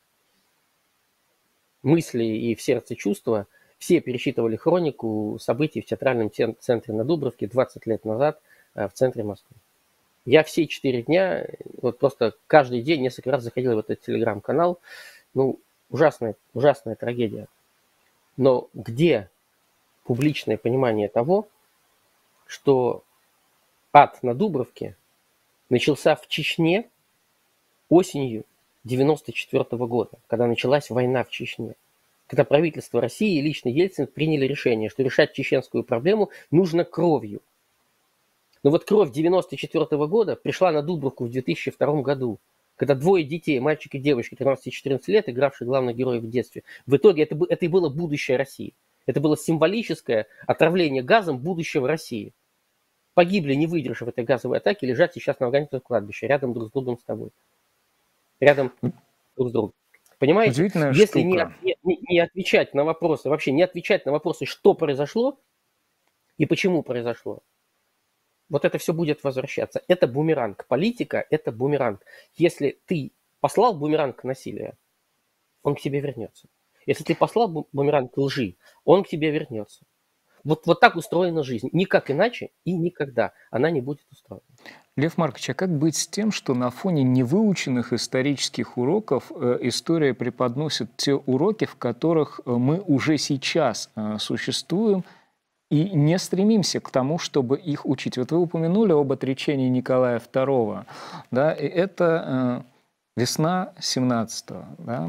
мысли и в сердце чувства, все пересчитывали хронику событий в театральном центре на Дубровке двадцать лет назад в центре Москвы. Я все четыре дня, вот просто каждый день несколько раз заходил в этот телеграм-канал. Ну, ужасная, ужасная трагедия. Но где публичное понимание того, что ад на Дубровке начался в Чечне осенью девяносто четвёртого года, когда началась война в Чечне. Когда правительство России и лично Ельцин приняли решение, что решать чеченскую проблему нужно кровью. Но вот кровь девяносто четвёртого года пришла на Дубровку в две тысячи втором году, когда двое детей, мальчик и девочка, тринадцать и четырнадцать лет, игравшие главных героев в детстве, в итоге это, это и было будущее России. Это было символическое отравление газом будущего России. Погибли, не выдержав этой газовой атаки, лежат сейчас на Ваганьковском кладбище, рядом друг с другом с тобой. Рядом друг с другом. Понимаете? Удивительная Если штука. не, не, не отвечать на вопросы, вообще не отвечать на вопросы, что произошло и почему произошло, вот это все будет возвращаться. Это бумеранг. Политика – это бумеранг. Если ты послал бумеранг насилия, он к тебе вернется. Если ты послал бумеранг лжи, он к тебе вернется. Вот, вот так устроена жизнь. Никак иначе и никогда она не будет устроена. Лев Маркович, а как быть с тем, что на фоне невыученных исторических уроков э, история преподносит те уроки, в которых мы уже сейчас э, существуем, и не стремимся к тому, чтобы их учить? Вот вы упомянули об отречении Николая второго. Да, и это э, весна семнадцатого. Да?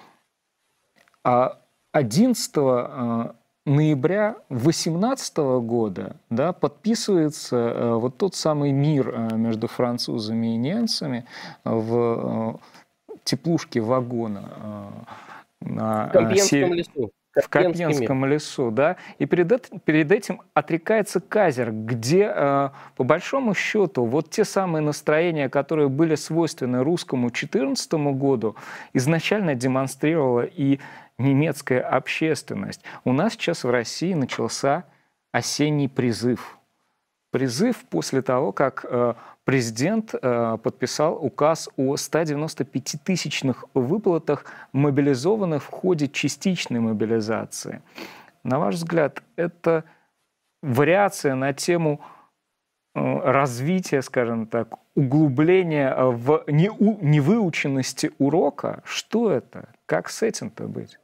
А одиннадцатого ноября восемнадцатого года, да, подписывается э, вот тот самый мир э, между французами и немцами в э, теплушке вагона э, на В Компьенском сев... лесу. В Компьенском лесу, да, и перед, это, перед этим отрекается Казер, где, э, по большому счету, вот те самые настроения, которые были свойственны русскому четырнадцатому году, изначально демонстрировала и немецкая общественность. У нас сейчас в России начался осенний призыв. Призыв после того, как э, президент э, подписал указ о ста девяноста пяти тысячных выплатах мобилизованных в ходе частичной мобилизации. На ваш взгляд, это вариация на тему э, развития, скажем так, углубления в неу, невыученности урока? Что это? Как с этим-то быть?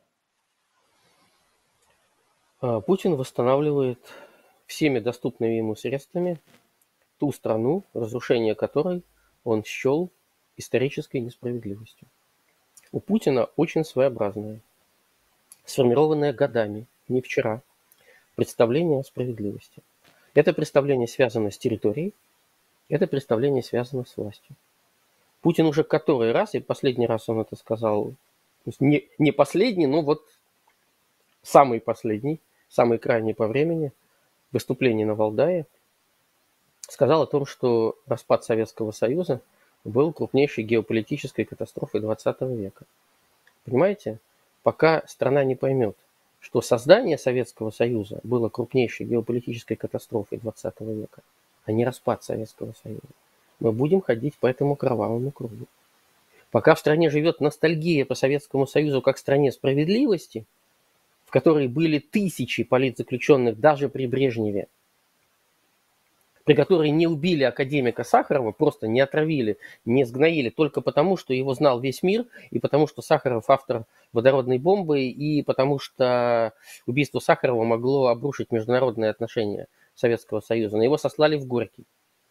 Путин восстанавливает всеми доступными ему средствами ту страну, разрушение которой он счел исторической несправедливостью. У Путина очень своеобразное, сформированное годами, не вчера, представление о справедливости. Это представление связано с территорией, это представление связано с властью. Путин уже который раз, и последний раз он это сказал, не, не последний, но вот самый последний, самый крайний по времени, выступление на Валдае, сказал о том, что распад Советского Союза был крупнейшей геополитической катастрофой двадцатого века. Понимаете, пока страна не поймет, что создание Советского Союза было крупнейшей геополитической катастрофой двадцатого века, а не распад Советского Союза, мы будем ходить по этому кровавому кругу. Пока в стране живет ностальгия по Советскому Союзу как стране справедливости, в которой были тысячи политзаключенных даже при Брежневе, при которой не убили академика Сахарова, просто не отравили, не сгноили, только потому, что его знал весь мир, и потому, что Сахаров автор водородной бомбы, и потому, что убийство Сахарова могло обрушить международные отношения Советского Союза. Но его сослали в Горький.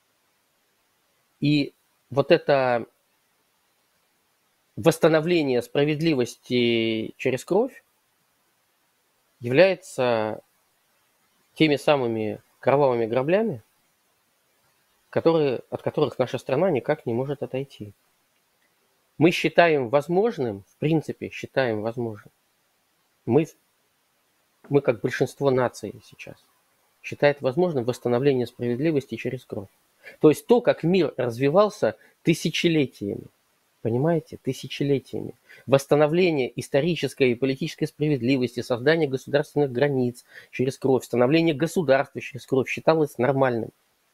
И вот это восстановление справедливости через кровь является теми самыми кровавыми граблями, которые, от которых наша страна никак не может отойти. Мы считаем возможным, в принципе считаем возможным, Мы, мы, как большинство наций сейчас, считает возможным восстановление справедливости через кровь. То есть то, как мир развивался тысячелетиями, понимаете, тысячелетиями. Восстановление исторической и политической справедливости, создание государственных границ через кровь, становление государства через кровь считалось нормальным.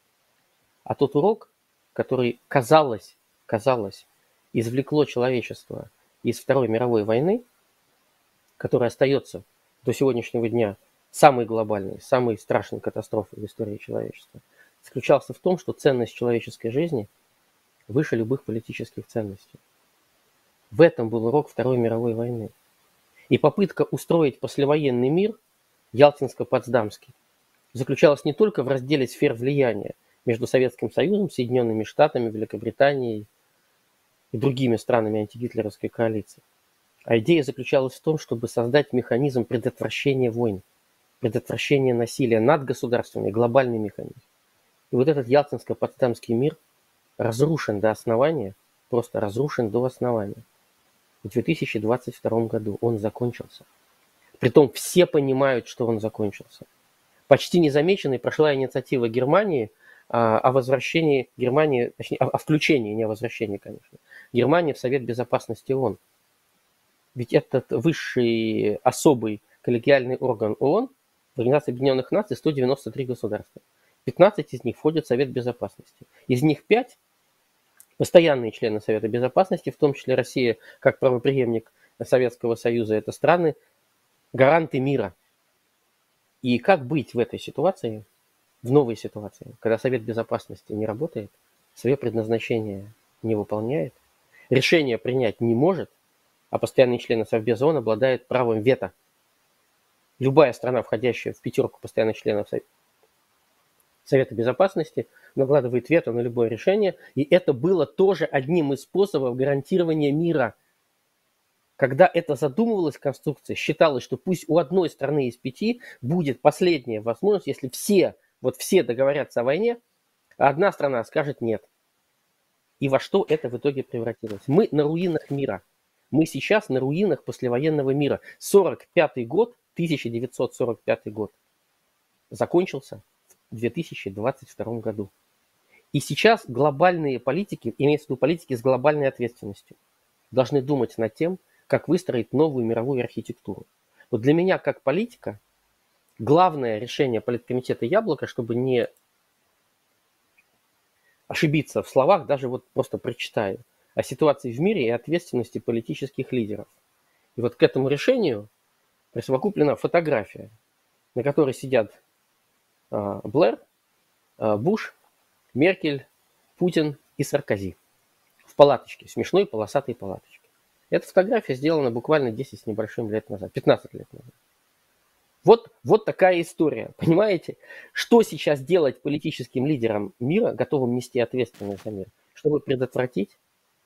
А тот урок, который, казалось, казалось, извлекло человечество из Второй мировой войны, который остается до сегодняшнего дня самой глобальной, самой страшной катастрофой в истории человечества, заключался в том, что ценность человеческой жизни выше любых политических ценностей. В этом был урок Второй мировой войны. И попытка устроить послевоенный мир, Ялтинско-Потсдамский, заключалась не только в разделе сфер влияния между Советским Союзом, Соединенными Штатами, Великобританией и другими странами антигитлеровской коалиции, а идея заключалась в том, чтобы создать механизм предотвращения войн, предотвращения насилия над государствами, глобальный механизм. И вот этот Ялтинско-Потсдамский мир разрушен до основания, просто разрушен до основания. В две тысячи двадцать втором году он закончился. Притом все понимают, что он закончился. Почти незамеченной прошла инициатива Германии а, о возвращении Германии, точнее, о, о включении, не о возвращении, конечно, Германии в Совет Безопасности ООН. Ведь этот высший особый коллегиальный орган ООН, в Организации Объединенных Наций сто девяносто три государства. пятнадцать из них входят в Совет Безопасности. Из них пять постоянные члены Совета Безопасности, в том числе Россия, как правопреемник Советского Союза, это страны, гаранты мира. И как быть в этой ситуации, в новой ситуации, когда Совет Безопасности не работает, свое предназначение не выполняет, решение принять не может, а постоянные члены Совбеза ООН обладают правом вето. Любая страна, входящая в пятерку постоянных членов Совета Безопасности, накладывает вето на любое решение, и это было тоже одним из способов гарантирования мира. Когда это задумывалось в конструкции, считалось, что пусть у одной страны из пяти будет последняя возможность, если все, вот все договорятся о войне, а одна страна скажет нет. И во что это в итоге превратилось? Мы на руинах мира. Мы сейчас на руинах послевоенного мира. сорок пятый год, тысяча девятьсот сорок пятый год закончился в две тысячи двадцать втором году. И сейчас глобальные политики, имеется в виду политики с глобальной ответственностью, должны думать над тем, как выстроить новую мировую архитектуру. Вот для меня, как политика, главное решение политкомитета «Яблоко», чтобы не ошибиться в словах, даже вот просто прочитаю, о ситуации в мире и ответственности политических лидеров. И вот к этому решению присовокуплена фотография, на которой сидят э, Блэр, э, Буш, Меркель, Путин и Саркози в палаточке, смешной полосатой палаточке. Эта фотография сделана буквально десять с небольшим лет назад, пятнадцать лет назад. Вот, вот такая история, понимаете? Что сейчас делать политическим лидерам мира, готовым нести ответственность за мир, чтобы предотвратить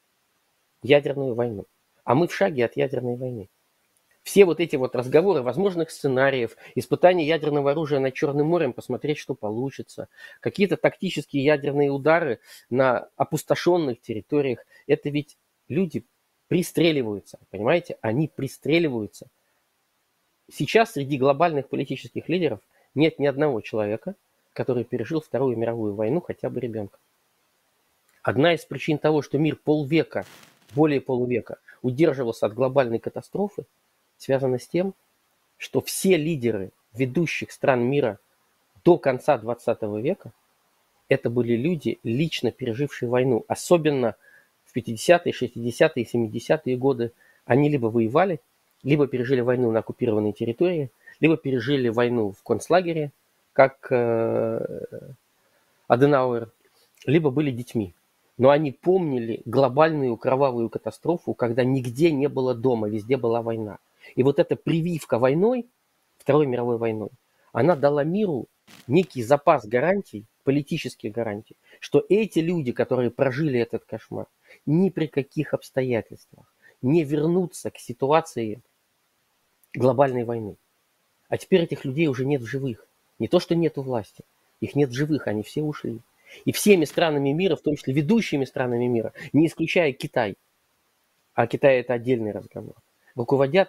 ядерную войну? А мы в шаге от ядерной войны. Все вот эти вот разговоры возможных сценариев, испытания ядерного оружия над Черным морем, посмотреть, что получится, какие-то тактические ядерные удары на опустошенных территориях, это ведь люди пристреливаются, понимаете? Они пристреливаются. Сейчас среди глобальных политических лидеров нет ни одного человека, который пережил Вторую мировую войну, хотя бы ребенка. Одна из причин того, что мир полвека, более полувека удерживался от глобальной катастрофы, связана с тем, что все лидеры ведущих стран мира до конца двадцатого века это были люди, лично пережившие войну. Особенно в пятидесятые, шестидесятые, семидесятые годы они либо воевали, либо пережили войну на оккупированной территории, либо пережили войну в концлагере, как э, Аденауэр, либо были детьми. Но они помнили глобальную кровавую катастрофу, когда нигде не было дома, везде была война. И вот эта прививка войной, Второй мировой войной, она дала миру некий запас гарантий, политических гарантий, что эти люди, которые прожили этот кошмар, ни при каких обстоятельствах не вернутся к ситуации глобальной войны. А теперь этих людей уже нет в живых. Не то, что нет у власти, их нет в живых, они все ушли. И всеми странами мира, в том числе ведущими странами мира, не исключая Китай, а Китай это отдельный разговор, руководят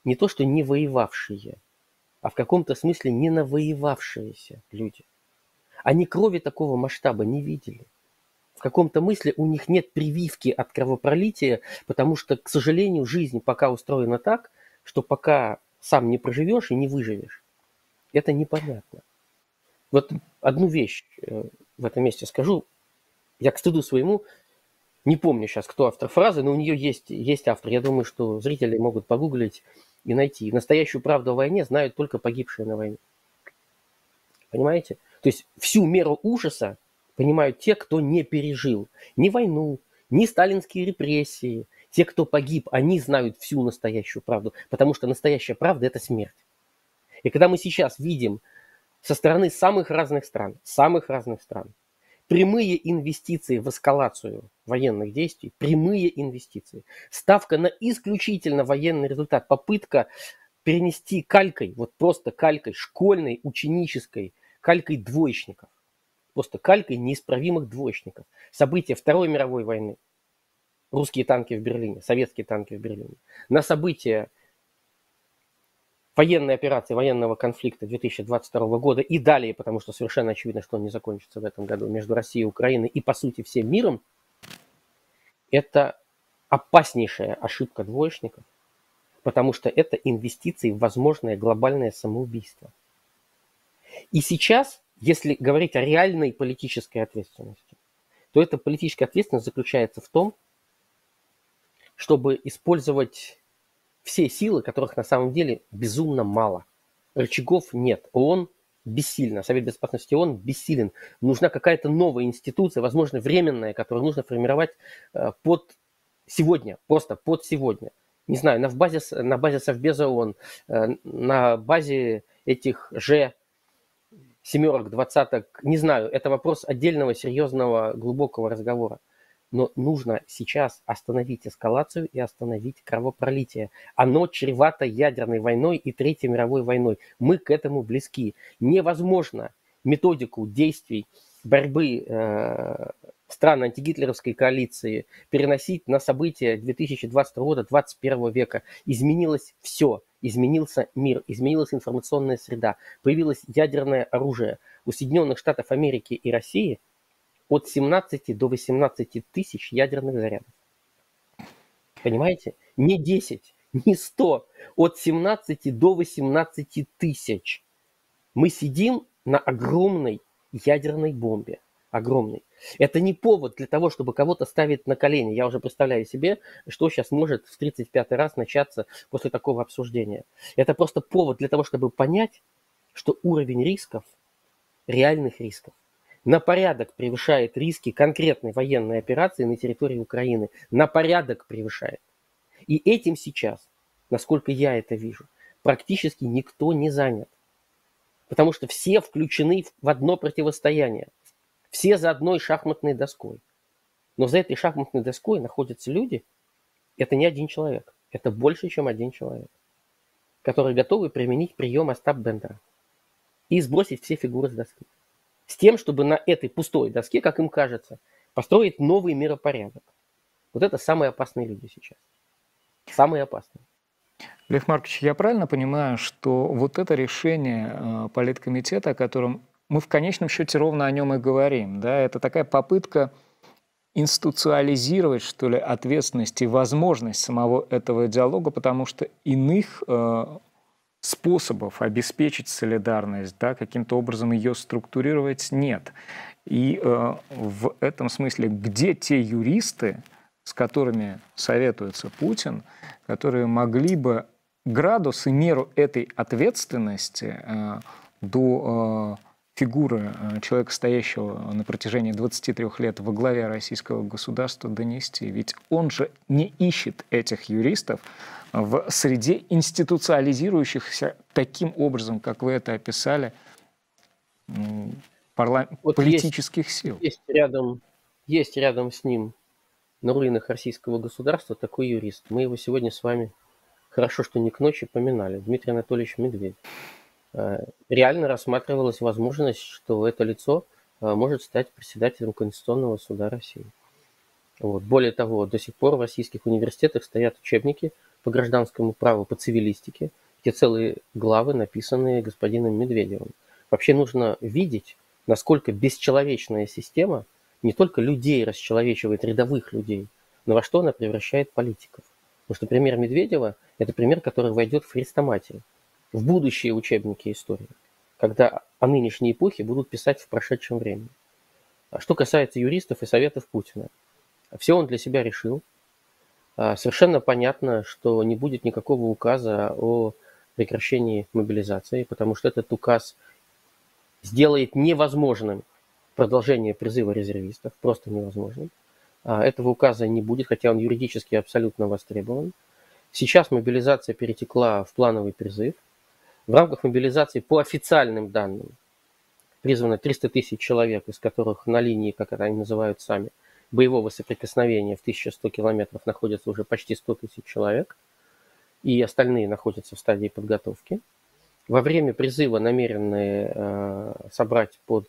не то что не воевавшие, а в каком-то смысле не навоевавшиеся люди. Они крови такого масштаба не видели. В каком-то смысле у них нет прививки от кровопролития, потому что, к сожалению, жизнь пока устроена так, что пока сам не проживешь и не выживешь, это непонятно. Вот одну вещь э, в этом месте скажу. Я к стыду своему не помню сейчас, кто автор фразы, но у нее есть, есть автор. Я думаю, что зрители могут погуглить и найти. Настоящую правду о войне знают только погибшие на войне. Понимаете? То есть всю меру ужаса понимают те, кто не пережил ни войну, ни сталинские репрессии. Те, кто погиб, они знают всю настоящую правду, потому что настоящая правда – это смерть. И когда мы сейчас видим со стороны самых разных стран, самых разных стран, прямые инвестиции в эскалацию военных действий, прямые инвестиции, ставка на исключительно военный результат, попытка перенести калькой, вот просто калькой школьной, ученической, калькой двоечников, просто калькой неисправимых двоечников. События Второй мировой войны, русские танки в Берлине, советские танки в Берлине, на события военной операции, военного конфликта две тысячи двадцать второго года и далее, потому что совершенно очевидно, что он не закончится в этом году, между Россией и Украиной и, по сути, всем миром, это опаснейшая ошибка двоечников, потому что это инвестиции в возможное глобальное самоубийство. И сейчас, если говорить о реальной политической ответственности, то эта политическая ответственность заключается в том, чтобы использовать все силы, которых на самом деле безумно мало. Рычагов нет. ООН бессильна. Совет Безопасности ООН бессилен. Нужна какая-то новая институция, возможно, временная, которую нужно формировать под сегодня, просто под сегодня. Не знаю, на базе, на базе Совбеза ООН, на базе этих же семерок, двадцаток, не знаю, это вопрос отдельного, серьезного, глубокого разговора. Но нужно сейчас остановить эскалацию и остановить кровопролитие. Оно чревато ядерной войной и Третьей мировой войной. Мы к этому близки. Невозможно методику действий борьбы э, стран антигитлеровской коалиции переносить на события две тысячи двадцать второго года, двадцать первого века. Изменилось все. Изменился мир, изменилась информационная среда. Появилось ядерное оружие. У Соединенных Штатов Америки и России от семнадцати до восемнадцати тысяч ядерных зарядов. Понимаете? Не десять, не сто. От семнадцати до восемнадцати тысяч. Мы сидим на огромной ядерной бомбе. Огромной. Это не повод для того, чтобы кого-то ставить на колени. Я уже представляю себе, что сейчас может в тридцать пятый раз начаться после такого обсуждения. Это просто повод для того, чтобы понять, что уровень рисков, реальных рисков, на порядок превышает риски конкретной военной операции на территории Украины. На порядок превышает. И этим сейчас, насколько я это вижу, практически никто не занят. Потому что все включены в одно противостояние. Все за одной шахматной доской. Но за этой шахматной доской находятся люди, это не один человек, это больше, чем один человек, которые готовы применить прием Остап Бендера и сбросить все фигуры с доски. С тем, чтобы на этой пустой доске, как им кажется, построить новый миропорядок. Вот это самые опасные люди сейчас. Самые опасные. Лев Маркович, я правильно понимаю, что вот это решение э, политкомитета, о котором мы в конечном счете ровно о нем и говорим, да, это такая попытка институциализировать, что ли, ответственность и возможность самого этого диалога, потому что иных э, способов обеспечить солидарность, да, каким-то образом ее структурировать нет. И э, в этом смысле, где те юристы, с которыми советуется Путин, которые могли бы градус и меру этой ответственности э, до э, фигуры э, человека, стоящего на протяжении двадцати трёх лет во главе российского государства, донести? Ведь он же не ищет этих юристов в среде институциализирующихся таким образом, как вы это описали, парла... вот политических есть, сил. Есть рядом, есть рядом с ним на руинах российского государства такой юрист. Мы его сегодня с вами, хорошо, что не к ночи, поминали. Дмитрий Анатольевич Медведев. Реально рассматривалась возможность, что это лицо может стать председателем Конституционного суда России. Вот. Более того, до сих пор в российских университетах стоят учебники по гражданскому праву, по цивилистике, где целые главы, написанные господином Медведевым. Вообще нужно видеть, насколько бесчеловечная система не только людей расчеловечивает, рядовых людей, но во что она превращает политиков. Потому что пример Медведева – это пример, который войдет в хрестоматию, в будущие учебники истории, когда о нынешней эпохе будут писать в прошедшем времени. А что касается юристов и советов Путина, все он для себя решил. Совершенно понятно, что не будет никакого указа о прекращении мобилизации, потому что этот указ сделает невозможным продолжение призыва резервистов, просто невозможным. Этого указа не будет, хотя он юридически абсолютно востребован. Сейчас мобилизация перетекла в плановый призыв. В рамках мобилизации по официальным данным призвано триста тысяч человек, из которых на линии, как это они называют сами, боевого соприкосновения в тысяча сто километров находится уже почти сто тысяч человек, и остальные находятся в стадии подготовки. Во время призыва намерены э, собрать под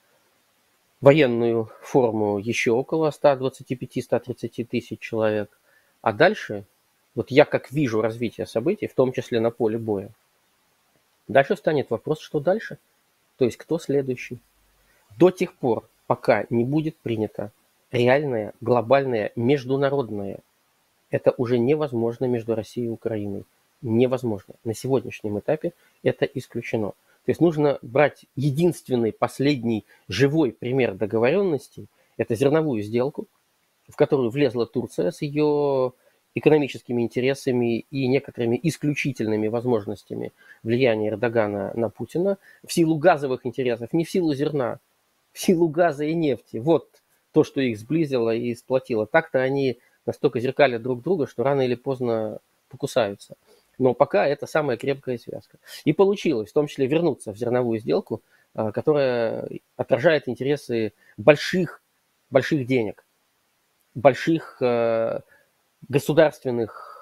военную форму еще около ста двадцати пяти — ста тридцати тысяч человек. А дальше, вот я как вижу развитие событий, в том числе на поле боя, дальше встанет вопрос, что дальше? То есть кто следующий? До тех пор, пока не будет принято реальное, глобальное, международное, это уже невозможно между Россией и Украиной. Невозможно. На сегодняшнем этапе это исключено. То есть нужно брать единственный, последний, живой пример договоренности. Это зерновую сделку, в которую влезла Турция с ее экономическими интересами и некоторыми исключительными возможностями влияния Эрдогана на Путина в силу газовых интересов, не в силу зерна, в силу газа и нефти. Вот то, что их сблизило и сплотило. Так-то они настолько зеркалят друг друга, что рано или поздно покусаются. Но пока это самая крепкая связка. И получилось, в том числе, вернуться в зерновую сделку, которая отражает интересы больших, больших денег, больших государственных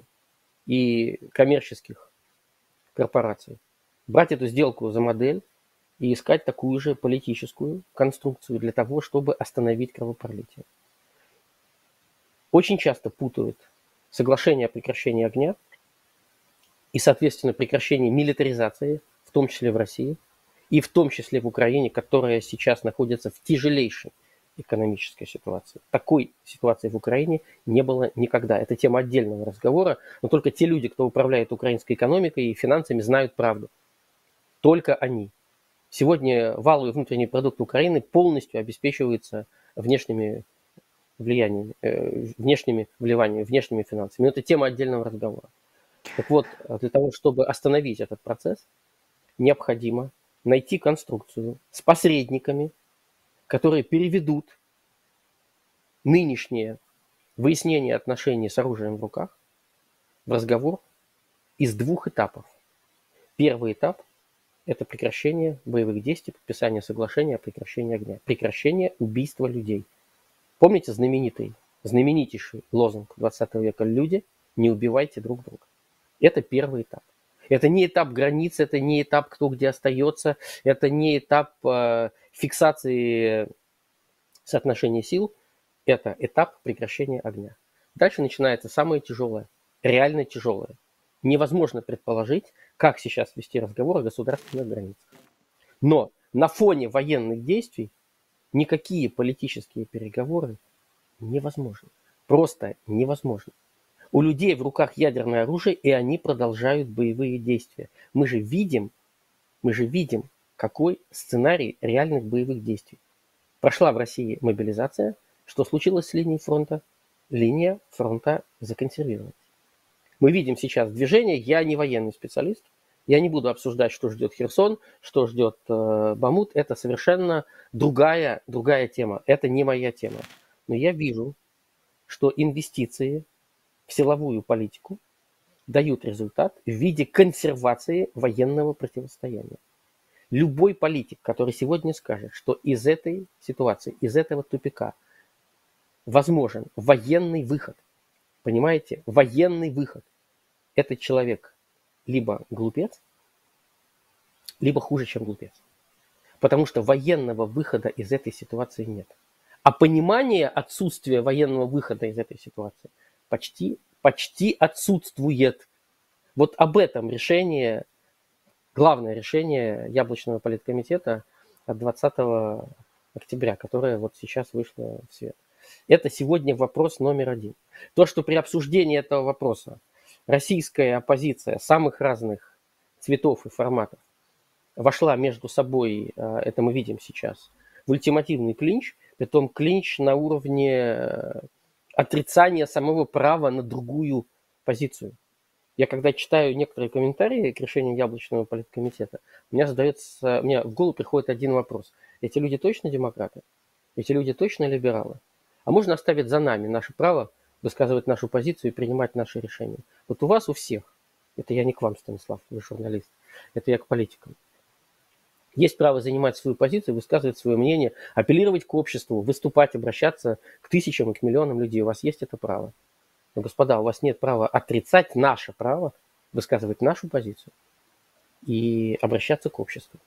и коммерческих корпораций. Брать эту сделку за модель и искать такую же политическую конструкцию для того, чтобы остановить кровопролитие. Очень часто путают соглашение о прекращении огня и, соответственно, прекращение милитаризации, в том числе в России, и в том числе в Украине, которая сейчас находится в тяжелейшей экономической ситуации. Такой ситуации в Украине не было никогда. Это тема отдельного разговора, но только те люди, кто управляет украинской экономикой и финансами, знают правду. Только они. Сегодня валовый внутренний продукт Украины полностью обеспечивается внешними влияниями, э, внешними вливаниями, внешними финансами. Но это тема отдельного разговора. Так вот, для того, чтобы остановить этот процесс, необходимо найти конструкцию с посредниками, которые переведут нынешнее выяснение отношений с оружием в руках в разговор из двух этапов. Первый этап – это прекращение боевых действий, подписание соглашения о прекращении огня, прекращение убийства людей. Помните знаменитый, знаменитейший лозунг двадцатого века «Люди, не убивайте друг друга». Это первый этап. Это не этап границ, это не этап, кто где остается, это не этап э, фиксации соотношения сил, это этап прекращения огня. Дальше начинается самое тяжелое, реально тяжелое. Невозможно предположить, как сейчас вести разговор о государственных границах. Но на фоне военных действий никакие политические переговоры невозможны. Просто невозможно. У людей в руках ядерное оружие, и они продолжают боевые действия. Мы же видим, мы же видим, какой сценарий реальных боевых действий. Прошла в России мобилизация. Что случилось с линией фронта? Линия фронта законсервировалась. Мы видим сейчас движение. Я не военный специалист. Я не буду обсуждать, что ждет Херсон, что ждет э, Бахмут. Это совершенно другая, другая тема. Это не моя тема. Но я вижу, что инвестиции в силовую политику дают результат в виде консервации военного противостояния. Любой политик, который сегодня скажет, что из этой ситуации, из этого тупика возможен военный выход, понимаете, военный выход, этот человек либо глупец, либо хуже, чем глупец. Потому что военного выхода из этой ситуации нет. А понимание отсутствия военного выхода из этой ситуации почти, почти отсутствует. Вот об этом решение, главное решение Яблочного политкомитета от двадцатого октября, которое вот сейчас вышло в свет. Это сегодня вопрос номер один. То, что при обсуждении этого вопроса российская оппозиция самых разных цветов и форматов вошла между собой, это мы видим сейчас, в ультимативный клинч, притом клинч на уровне отрицания самого права на другую позицию. Я когда читаю некоторые комментарии к решению Яблочного политкомитета, у меня задается, у меня в голову приходит один вопрос. Эти люди точно демократы? Эти люди точно либералы? А можно оставить за нами наше право высказывать нашу позицию и принимать наши решения? Вот у вас, у всех, это я не к вам, Станислав, вы журналист, это я к политикам. Есть право занимать свою позицию, высказывать свое мнение, апеллировать к обществу, выступать, обращаться к тысячам и к миллионам людей. У вас есть это право. Но, господа, у вас нет права отрицать наше право, высказывать нашу позицию и обращаться к обществу.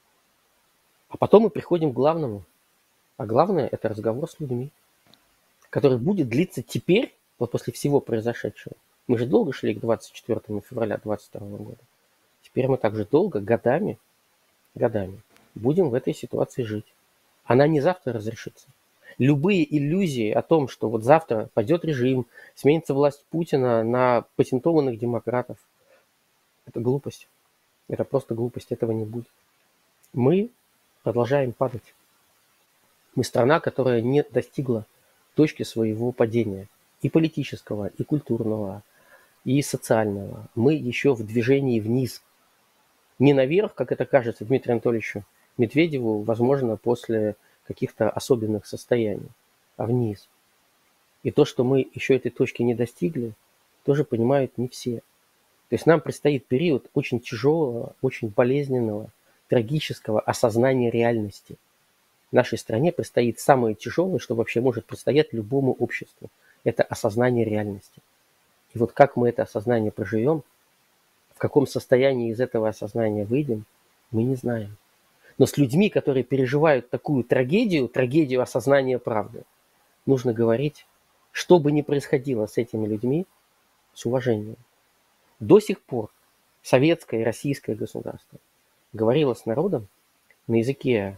А потом мы приходим к главному. А главное – это разговор с людьми, который будет длиться теперь, вот после всего произошедшего. Мы же долго шли к двадцать четвёртому февраля две тысячи двадцать второго года. Теперь мы также долго, годами, годами будем в этой ситуации жить. Она не завтра разрешится. Любые иллюзии о том, что вот завтра пойдет режим, сменится власть Путина на патентованных демократов, это глупость. Это просто глупость, этого не будет. Мы продолжаем падать. Мы страна, которая не достигла точки своего падения. И политического, и культурного, и социального. Мы еще в движении вниз. Не наверх, как это кажется Дмитрию Анатольевичу Медведеву, возможно, после каких-то особенных состояний, а вниз. И то, что мы еще этой точки не достигли, тоже понимают не все. То есть нам предстоит период очень тяжелого, очень болезненного, трагического осознания реальности. Нашей стране предстоит самое тяжелое, что вообще может предстоять любому обществу. Это осознание реальности. И вот как мы это осознание проживем, в каком состоянии из этого осознания выйдем, мы не знаем. Но с людьми, которые переживают такую трагедию, трагедию осознания правды, нужно говорить, что бы ни происходило с этими людьми, с уважением. До сих пор советское и российское государство говорило с народом на языке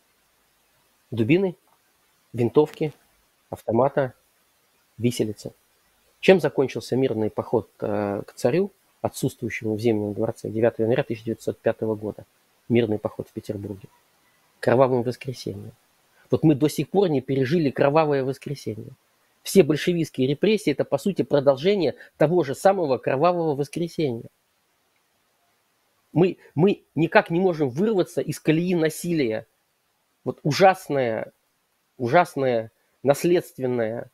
дубины, винтовки, автомата, виселицы. Чем закончился мирный поход к царю, отсутствующему в Зимнем дворце девятого января тысяча девятьсот пятого года? Мирный поход в Петербурге. Кровавым воскресеньем. Вот мы до сих пор не пережили кровавое воскресенье. Все большевистские репрессии – это, по сути, продолжение того же самого кровавого воскресенья. Мы, мы никак не можем вырваться из колеи насилия. Вот ужасное, ужасное наследственное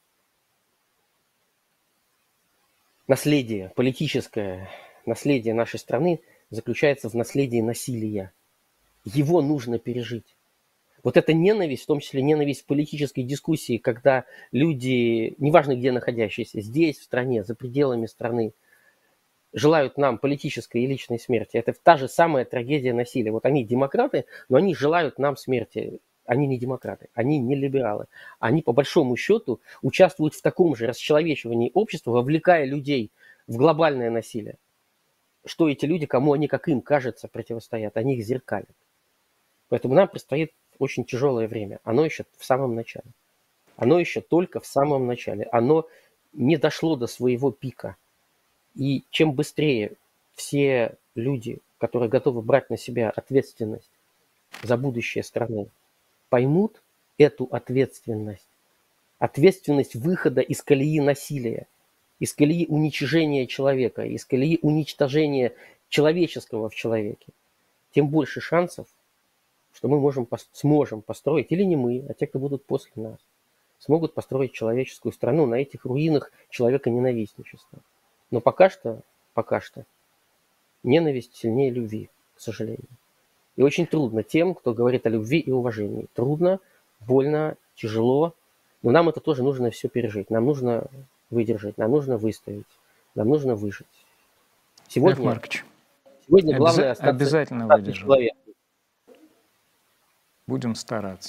наследие, политическое наследие нашей страны заключается в наследии насилия. Его нужно пережить. Вот эта ненависть, в том числе ненависть в политической дискуссии, когда люди, неважно где находящиеся, здесь, в стране, за пределами страны, желают нам политической и личной смерти. Это та же самая трагедия насилия. Вот они демократы, но они желают нам смерти. Они не демократы, они не либералы. Они, по большому счету, участвуют в таком же расчеловечивании общества, вовлекая людей в глобальное насилие. Что эти люди, кому они, как им кажется, противостоят, они их зеркалят. Поэтому нам предстоит очень тяжелое время. Оно еще в самом начале. Оно еще только в самом начале. Оно не дошло до своего пика. И чем быстрее все люди, которые готовы брать на себя ответственность за будущее страны, поймут эту ответственность, ответственность выхода из колеи насилия, из колеи уничижения человека, из колеи уничтожения человеческого в человеке, тем больше шансов, что мы можем, сможем построить, или не мы, а те, кто будут после нас, смогут построить человеческую страну на этих руинах человеконенавистничества. Но пока что, пока что, ненависть сильнее любви, к сожалению. И очень трудно тем, кто говорит о любви и уважении. Трудно, больно, тяжело, но нам это тоже нужно все пережить. Нам нужно выдержать, нам нужно выстоять, нам нужно выжить. Сегодня, Маркович, сегодня главное обяза- остаться, обязательно остаться выдержим. человеком. Будем стараться.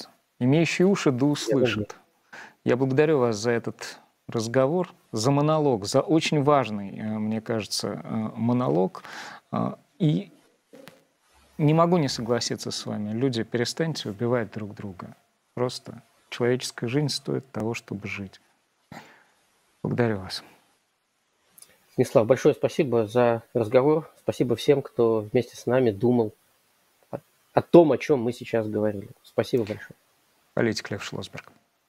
Имеющие уши да Я надеюсь. услышат. Я благодарю вас за этот разговор, за монолог, за очень важный, э, мне кажется, э, монолог. Э, И не могу не согласиться с вами. Люди, перестаньте убивать друг друга. Просто человеческая жизнь стоит того, чтобы жить. Благодарю вас. Станислав, большое спасибо за разговор. Спасибо всем, кто вместе с нами думал о, о том, о чем мы сейчас говорили. Спасибо большое. Политик Лев Шлосберг.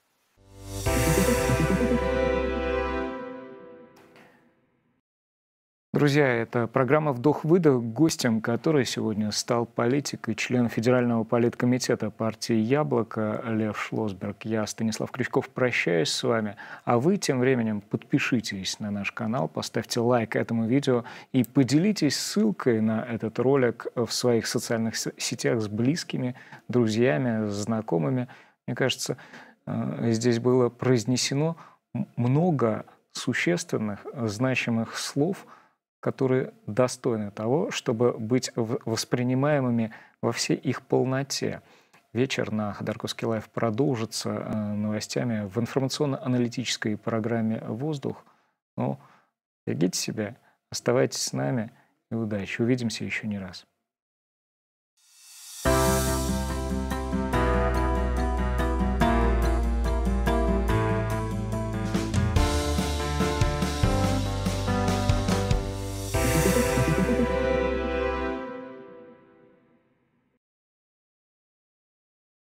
Друзья, это программа «Вдох-выдох», гостем которой сегодня стал политик и член Федерального политкомитета партии «Яблоко» Лев Шлосберг. Я, Станислав Крючков, прощаюсь с вами, а вы тем временем подпишитесь на наш канал, поставьте лайк этому видео и поделитесь ссылкой на этот ролик в своих социальных сетях с близкими, друзьями, знакомыми. Мне кажется, здесь было произнесено много существенных, значимых слов, которые достойны того, чтобы быть воспринимаемыми во всей их полноте. Вечер на Ходорковский лайв продолжится новостями в информационно-аналитической программе «Воздух». Ну, берегите себя, оставайтесь с нами и удачи. Увидимся еще не раз.